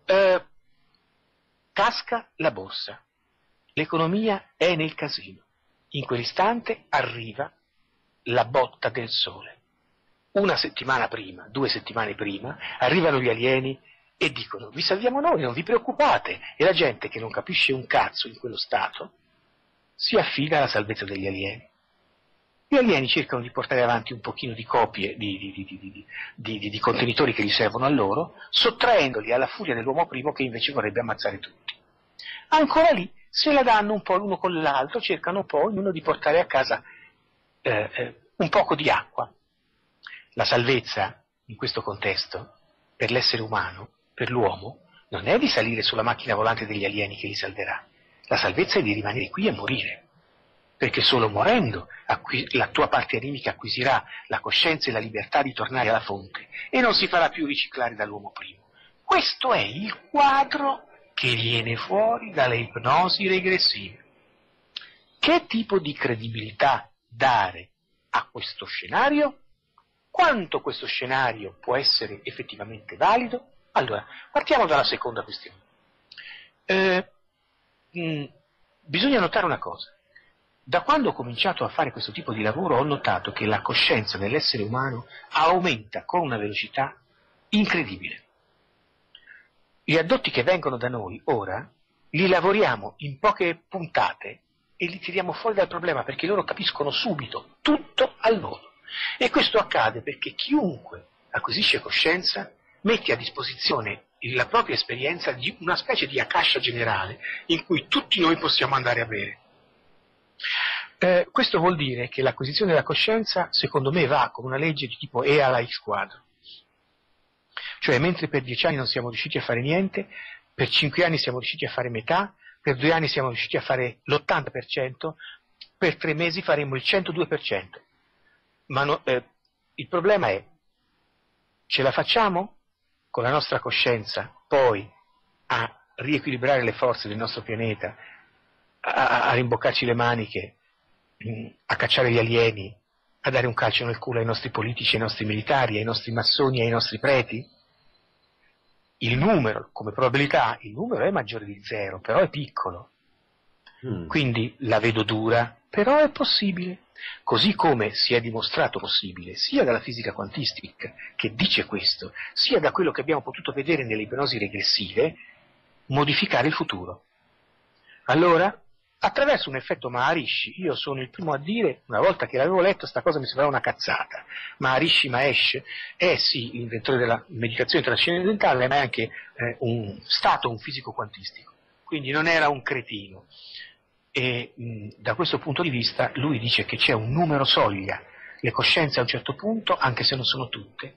Casca la borsa, l'economia è nel casino, in quell'istante arriva la botta del sole. 1 settimana prima, 2 settimane prima, arrivano gli alieni e dicono vi salviamo noi, non vi preoccupate, e la gente che non capisce un cazzo in quello stato si affida alla salvezza degli alieni. Gli alieni cercano di portare avanti un pochino di copie di contenitori che gli servono a loro, sottraendoli alla furia dell'uomo primo che invece vorrebbe ammazzare tutti. Ancora lì se la danno un po' l'uno con l'altro, cercano poi ognuno di portare a casa un poco di acqua. La salvezza in questo contesto per l'essere umano, per l'uomo, non è di salire sulla macchina volante degli alieni che li salverà. La salvezza è di rimanere qui e morire, perché solo morendo la tua parte animica acquisirà la coscienza e la libertà di tornare alla fonte e non si farà più riciclare dall'uomo primo. Questo è il quadro che viene fuori dalle ipnosi regressive. Che tipo di credibilità dare a questo scenario? Quanto questo scenario può essere effettivamente valido? Allora, partiamo dalla seconda questione. Bisogna notare una cosa. Da quando ho cominciato a fare questo tipo di lavoro ho notato che la coscienza dell'essere umano aumenta con una velocità incredibile. Gli addotti che vengono da noi ora li lavoriamo in poche puntate e li tiriamo fuori dal problema perché loro capiscono subito tutto al volo. E questo accade perché chiunque acquisisce coscienza mette a disposizione la propria esperienza di una specie di akasha generale in cui tutti noi possiamo andare a bere. Questo vuol dire che l'acquisizione della coscienza, secondo me, va con una legge di tipo E alla x quadro. Cioè, mentre per 10 anni non siamo riusciti a fare niente, per 5 anni siamo riusciti a fare metà, per 2 anni siamo riusciti a fare l'80%, per 3 mesi faremo il 102%. Ma il problema è, ce la facciamo con la nostra coscienza poi a riequilibrare le forze del nostro pianeta, a rimboccarci le maniche, a cacciare gli alieni, a dare un calcio nel culo ai nostri politici, ai nostri militari, ai nostri massoni, ai nostri preti? Il numero, come probabilità, il numero è maggiore di 0, però è piccolo. Quindi la vedo dura, però è possibile. Così come si è dimostrato possibile, sia dalla fisica quantistica, che dice questo, sia da quello che abbiamo potuto vedere nelle ipnosi regressive, modificare il futuro. Allora, attraverso un effetto Maharishi, io sono il primo a dire, una volta che l'avevo letto, sta cosa mi sembrava una cazzata. Maharishi Mahesh è sì l'inventore della meditazione trascendentale, ma è anche un fisico quantistico, quindi non era un cretino. E da questo punto di vista lui dice che c'è un numero soglia, le coscienze a un certo punto, anche se non sono tutte,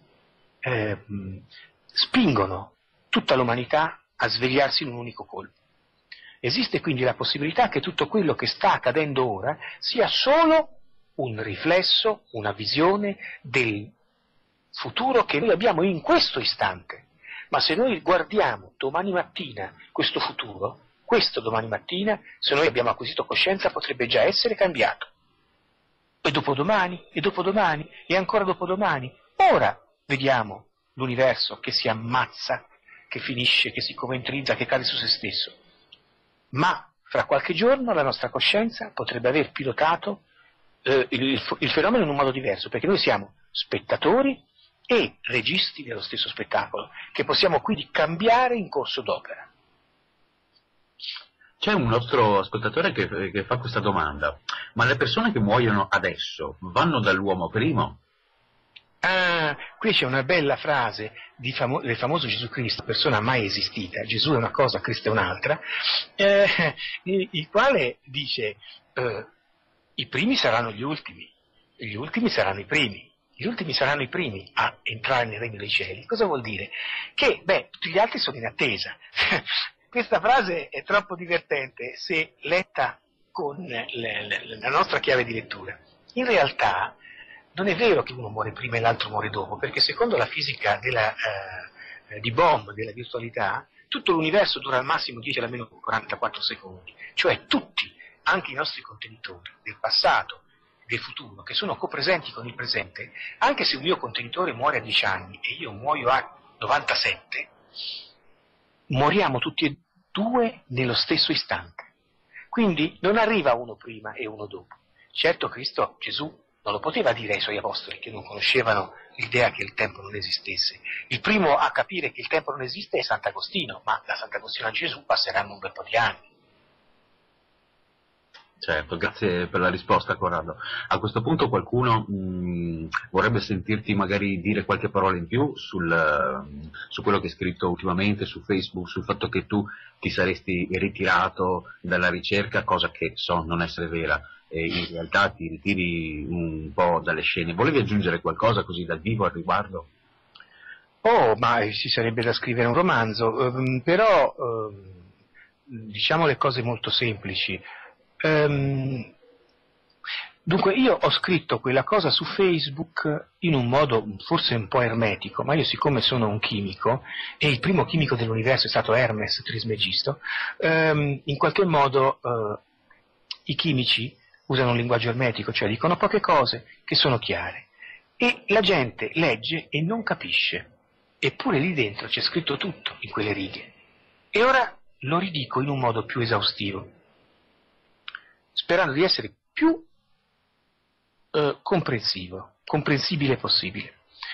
spingono tutta l'umanità a svegliarsi in un unico colpo. Esiste quindi la possibilità che tutto quello che sta accadendo ora sia solo un riflesso, una visione del futuro che noi abbiamo in questo istante. Ma se noi guardiamo domani mattina questo futuro, questo domani mattina, se noi abbiamo acquisito coscienza, potrebbe già essere cambiato. E dopodomani, e ancora dopodomani. Ora vediamo l'universo che si ammazza, che finisce, che si commentrizza, che cade su se stesso. Ma fra qualche giorno la nostra coscienza potrebbe aver pilotato il fenomeno in un modo diverso, perché noi siamo spettatori e registi dello stesso spettacolo, che possiamo quindi cambiare in corso d'opera. C'è un nostro ascoltatore che fa questa domanda: ma le persone che muoiono adesso vanno dall'uomo primo? Ah, qui c'è una bella frase del famoso Gesù Cristo, persona mai esistita, Gesù è una cosa, Cristo è un'altra, il quale dice i primi saranno gli ultimi, e gli ultimi saranno i primi. Gli ultimi saranno i primi a entrare nel regno dei cieli. Cosa vuol dire? Che, tutti gli altri sono in attesa. Questa frase è troppo divertente se letta con la nostra chiave di lettura. In realtà non è vero che uno muore prima e l'altro muore dopo, perché secondo la fisica di Bohm, della virtualità, tutto l'universo dura al massimo 10 alla meno 44 secondi. Cioè tutti, anche i nostri contenitori del passato, del futuro, che sono copresenti con il presente, anche se un mio contenitore muore a 10 anni e io muoio a 97, moriamo tutti e due nello stesso istante. Quindi non arriva uno prima e uno dopo. Certo Gesù non lo poteva dire ai suoi apostoli, che non conoscevano l'idea che il tempo non esistesse. Il primo a capire che il tempo non esiste è Sant'Agostino, ma da Sant'Agostino a Gesù passeranno un bel po' di anni. Certo, grazie per la risposta, Corrado. A questo punto qualcuno vorrebbe sentirti magari dire qualche parola in più su quello che hai scritto ultimamente su Facebook, sul fatto che tu ti saresti ritirato dalla ricerca, cosa che so non essere vera, e in realtà ti ritiri un po' dalle scene. Volevi aggiungere qualcosa così dal vivo al riguardo? Ma ci sarebbe da scrivere un romanzo, però diciamo le cose molto semplici. Dunque io ho scritto quella cosa su Facebook in un modo forse un po' ermetico, ma io siccome sono un chimico e il primo chimico dell'universo è stato Hermes Trismegisto, in qualche modo i chimici usano un linguaggio ermetico, cioè dicono poche cose che sono chiare e la gente legge e non capisce, eppure lì dentro c'è scritto tutto in quelle righe. E ora lo ridico in un modo più esaustivo, sperando di essere più comprensibile possibile.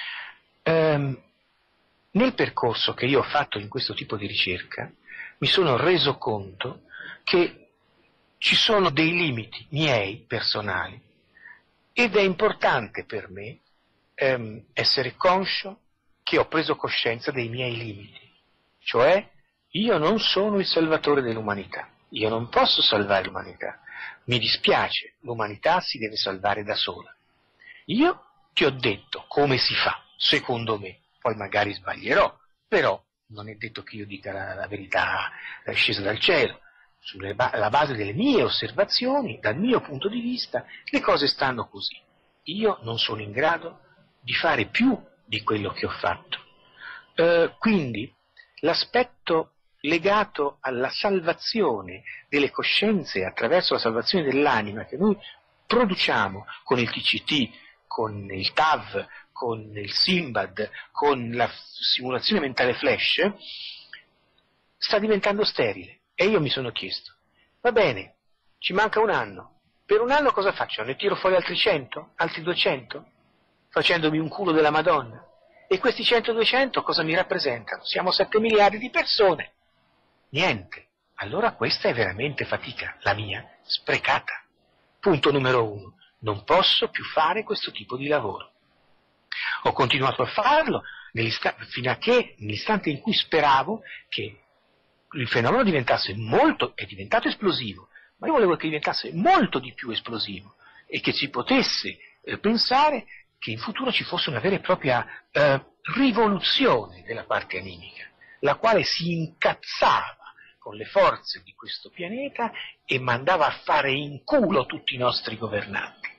Nel percorso che io ho fatto in questo tipo di ricerca mi sono reso conto che ci sono dei limiti miei personali ed è importante per me essere conscio che ho preso coscienza dei miei limiti, cioè io non sono il salvatore dell'umanità, io non posso salvare l'umanità. Mi dispiace, l'umanità si deve salvare da sola. Io ti ho detto come si fa, secondo me, poi magari sbaglierò, però non è detto che io dica la verità scesa dal cielo. Sulla base delle mie osservazioni, dal mio punto di vista, le cose stanno così. Io non sono in grado di fare più di quello che ho fatto. Quindi l'aspetto legato alla salvazione delle coscienze attraverso la salvazione dell'anima che noi produciamo con il TCT, con il TAV, con il Simbad, con la simulazione mentale flash, sta diventando sterile. E io mi sono chiesto, va bene, ci manca un anno, per un anno cosa faccio? Ne tiro fuori altri 100? Altri 200? Facendomi un culo della Madonna? E questi 100-200 cosa mi rappresentano? Siamo 7 miliardi di persone. Niente. Allora questa è veramente fatica, la mia, sprecata. Punto numero 1. Non posso più fare questo tipo di lavoro. Ho continuato a farlo fino a che, nell'istante in cui speravo che il fenomeno è diventato esplosivo, ma io volevo che diventasse molto di più esplosivo e che si potesse pensare che in futuro ci fosse una vera e propria rivoluzione della parte animica, la quale si incazzava con le forze di questo pianeta e mandava a fare in culo tutti i nostri governanti.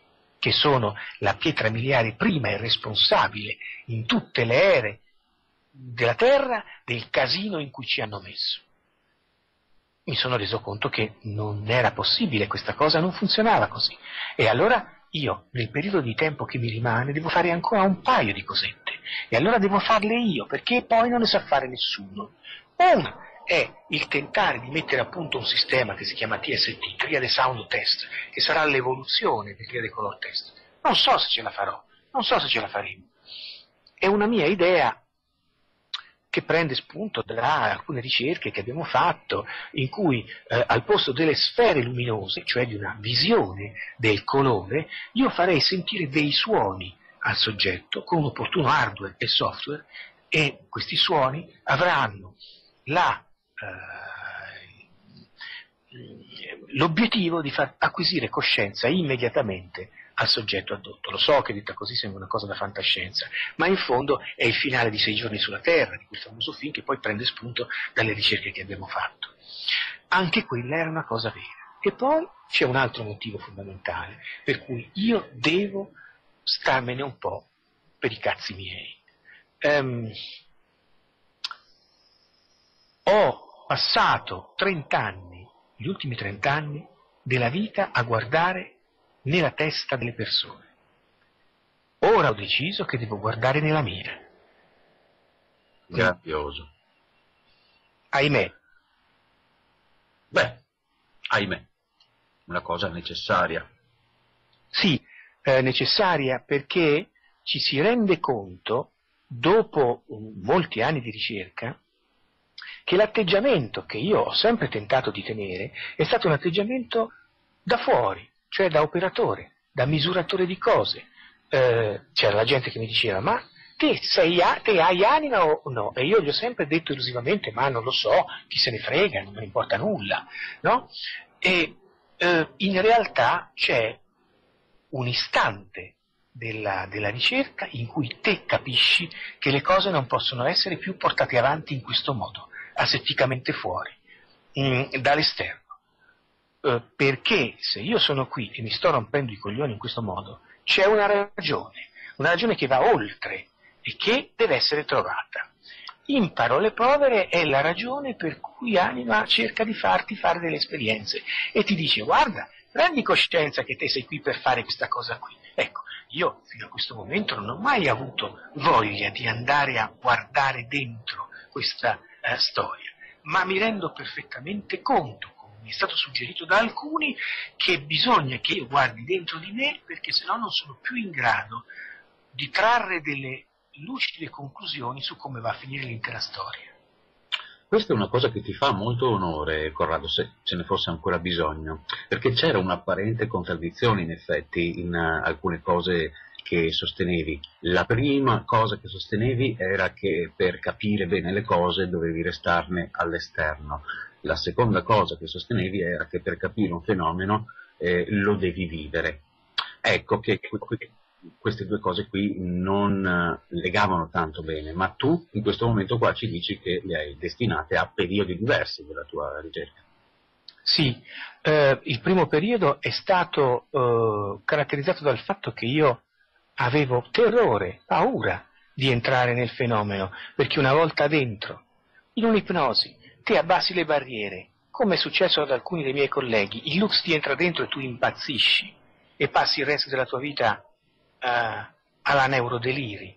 che sono la pietra miliare prima e responsabile in tutte le ere della Terra del casino in cui ci hanno messo. Mi sono reso conto che non era possibile, questa cosa non funzionava così. E allora io, nel periodo di tempo che mi rimane, devo fare ancora un paio di cosette. E allora devo farle io, perché poi non le sa fare nessuno. Una è il tentare di mettere a punto un sistema che si chiama TST, Triade Sound Test, che sarà l'evoluzione del Triade Color Test. Non so se ce la farò, non so se ce la faremo. È una mia idea che prende spunto da alcune ricerche che abbiamo fatto, in cui al posto delle sfere luminose, cioè di una visione del colore, io farei sentire dei suoni al soggetto con un opportuno hardware e software, e questi suoni avranno l'obiettivo di far acquisire coscienza immediatamente al soggetto addotto. Lo so che detta così sembra una cosa da fantascienza, ma in fondo è il finale di 6 giorni sulla Terra, di quel famoso film che poi prende spunto dalle ricerche che abbiamo fatto. Anche quella era una cosa vera. E poi c'è un altro motivo fondamentale, per cui io devo starmene un po' per i cazzi miei. Ho passato 30 anni, gli ultimi 30 anni della vita, a guardare nella testa delle persone. Ora ho deciso che devo guardare nella mia. Grazioso. Ahimè. Beh, ahimè, una cosa necessaria. Sì, necessaria, perché ci si rende conto, dopo molti anni di ricerca, che l'atteggiamento che io ho sempre tentato di tenere è stato un atteggiamento da fuori, cioè da operatore, da misuratore di cose. C'era la gente che mi diceva: ma te hai anima o no? E io gli ho sempre detto elusivamente: ma non lo so, chi se ne frega, non me ne importa nulla, no? E in realtà c'è un istante della ricerca in cui te capisci che le cose non possono essere più portate avanti in questo modo, asetticamente fuori, dall'esterno. Perché se io sono qui e mi sto rompendo i coglioni in questo modo, c'è una ragione che va oltre e che deve essere trovata. In parole povere è la ragione per cui Anima cerca di farti fare delle esperienze e ti dice: guarda, prendi coscienza che te sei qui per fare questa cosa qui. Ecco, io fino a questo momento non ho mai avuto voglia di andare a guardare dentro questa storia, ma mi rendo perfettamente conto, mi è stato suggerito da alcuni, che bisogna che io guardi dentro di me, perché sennò non sono più in grado di trarre delle lucide conclusioni su come va a finire l'intera storia. Questa è una cosa che ti fa molto onore, Corrado, se ce ne fosse ancora bisogno, perché c'era un'apparente contraddizione in effetti in alcune cose che sostenevi. La prima cosa che sostenevi era che per capire bene le cose dovevi restarne all'esterno. La seconda cosa che sostenevi era che per capire un fenomeno lo devi vivere. Ecco che queste due cose qui non legavano tanto bene, ma tu in questo momento qua ci dici che le hai destinate a periodi diversi della tua ricerca. Sì, il primo periodo è stato caratterizzato dal fatto che io avevo terrore, paura di entrare nel fenomeno, perché una volta dentro, in un'ipnosi, te abbassi le barriere, come è successo ad alcuni dei miei colleghi, il lux ti entra dentro e tu impazzisci e passi il resto della tua vita alla neurodeliri.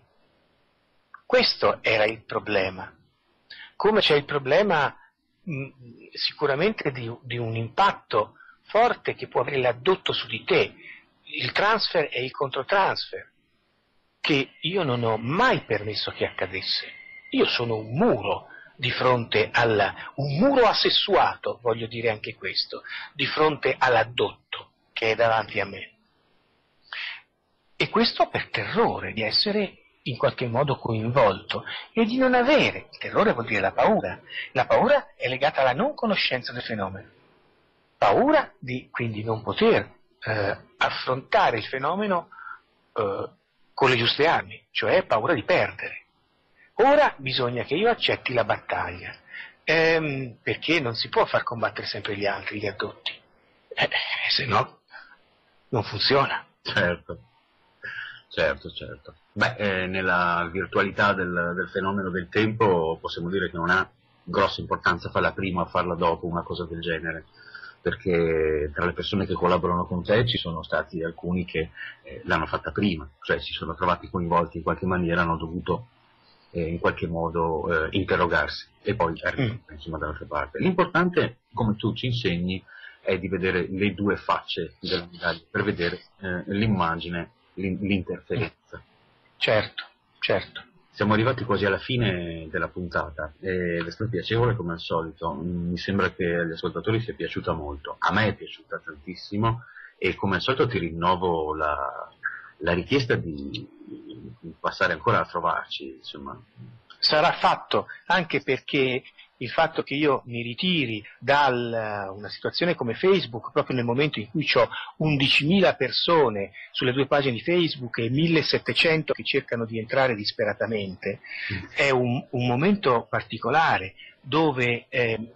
Questo era il problema. Come c'è il problema sicuramente di un impatto forte che può avere l'addotto su di te, il transfer e il controtransfer, che io non ho mai permesso che accadesse. Io sono un muro di fronte un muro asessuato, voglio dire anche questo, di fronte all'addotto che è davanti a me. E questo per terrore di essere in qualche modo coinvolto e di non avere. Il terrore vuol dire la paura. La paura è legata alla non conoscenza del fenomeno. Paura di quindi non poter affrontare il fenomeno con le giuste armi, cioè paura di perdere. Ora bisogna che io accetti la battaglia, perché non si può far combattere sempre gli altri, gli addotti, se no non funziona. Certo, certo, certo. Beh, nella virtualità del fenomeno del tempo possiamo dire che non ha grossa importanza farla prima o farla dopo, una cosa del genere, perché tra le persone che collaborano con te ci sono stati alcuni che l'hanno fatta prima, cioè si sono trovati coinvolti in qualche maniera, hanno dovuto in qualche modo interrogarsi e poi arrivare insomma dall'altra parte. L'importante, come tu ci insegni, è di vedere le due facce della medaglia per vedere l'immagine, l'interferenza. Certo, certo. Siamo arrivati quasi alla fine della puntata ed è stato piacevole come al solito. Mi sembra che agli ascoltatori sia piaciuta molto, a me è piaciuta tantissimo e come al solito ti rinnovo la richiesta di passare ancora a trovarci, insomma. Sarà fatto, anche perché il fatto che io mi ritiri da una situazione come Facebook, proprio nel momento in cui ho 11.000 persone sulle 2 pagine di Facebook e 1.700 che cercano di entrare disperatamente, è un momento particolare dove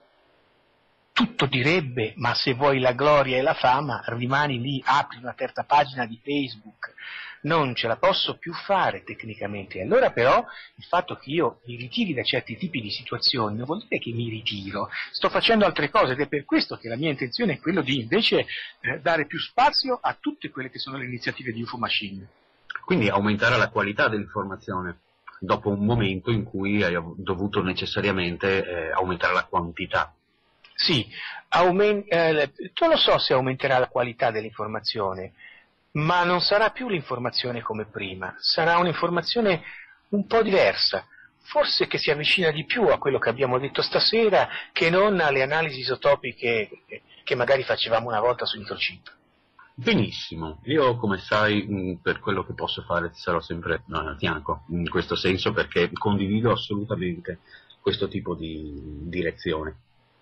tutto direbbe: ma se vuoi la gloria e la fama, rimani lì, apri una terza pagina di Facebook. Non ce la posso più fare tecnicamente. Allora però il fatto che io mi ritiri da certi tipi di situazioni non vuol dire che mi ritiro, sto facendo altre cose ed è per questo che la mia intenzione è quello di invece dare più spazio a tutte quelle che sono le iniziative di UFO Machine. Quindi aumentare la qualità dell'informazione dopo un momento in cui hai dovuto necessariamente aumentare la quantità. Sì, non lo so se aumenterà la qualità dell'informazione, ma non sarà più l'informazione come prima, sarà un'informazione un po' diversa, forse che si avvicina di più a quello che abbiamo detto stasera che non alle analisi isotopiche che magari facevamo una volta sul microchip. Benissimo, io come sai per quello che posso fare ti sarò sempre a fianco in questo senso, perché condivido assolutamente questo tipo di direzione.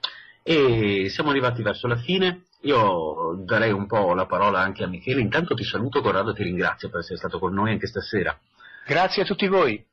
E siamo arrivati verso la fine. Io darei un po' la parola anche a Michele. Intanto ti saluto, Corrado, e ti ringrazio per essere stato con noi anche stasera. Grazie a tutti voi.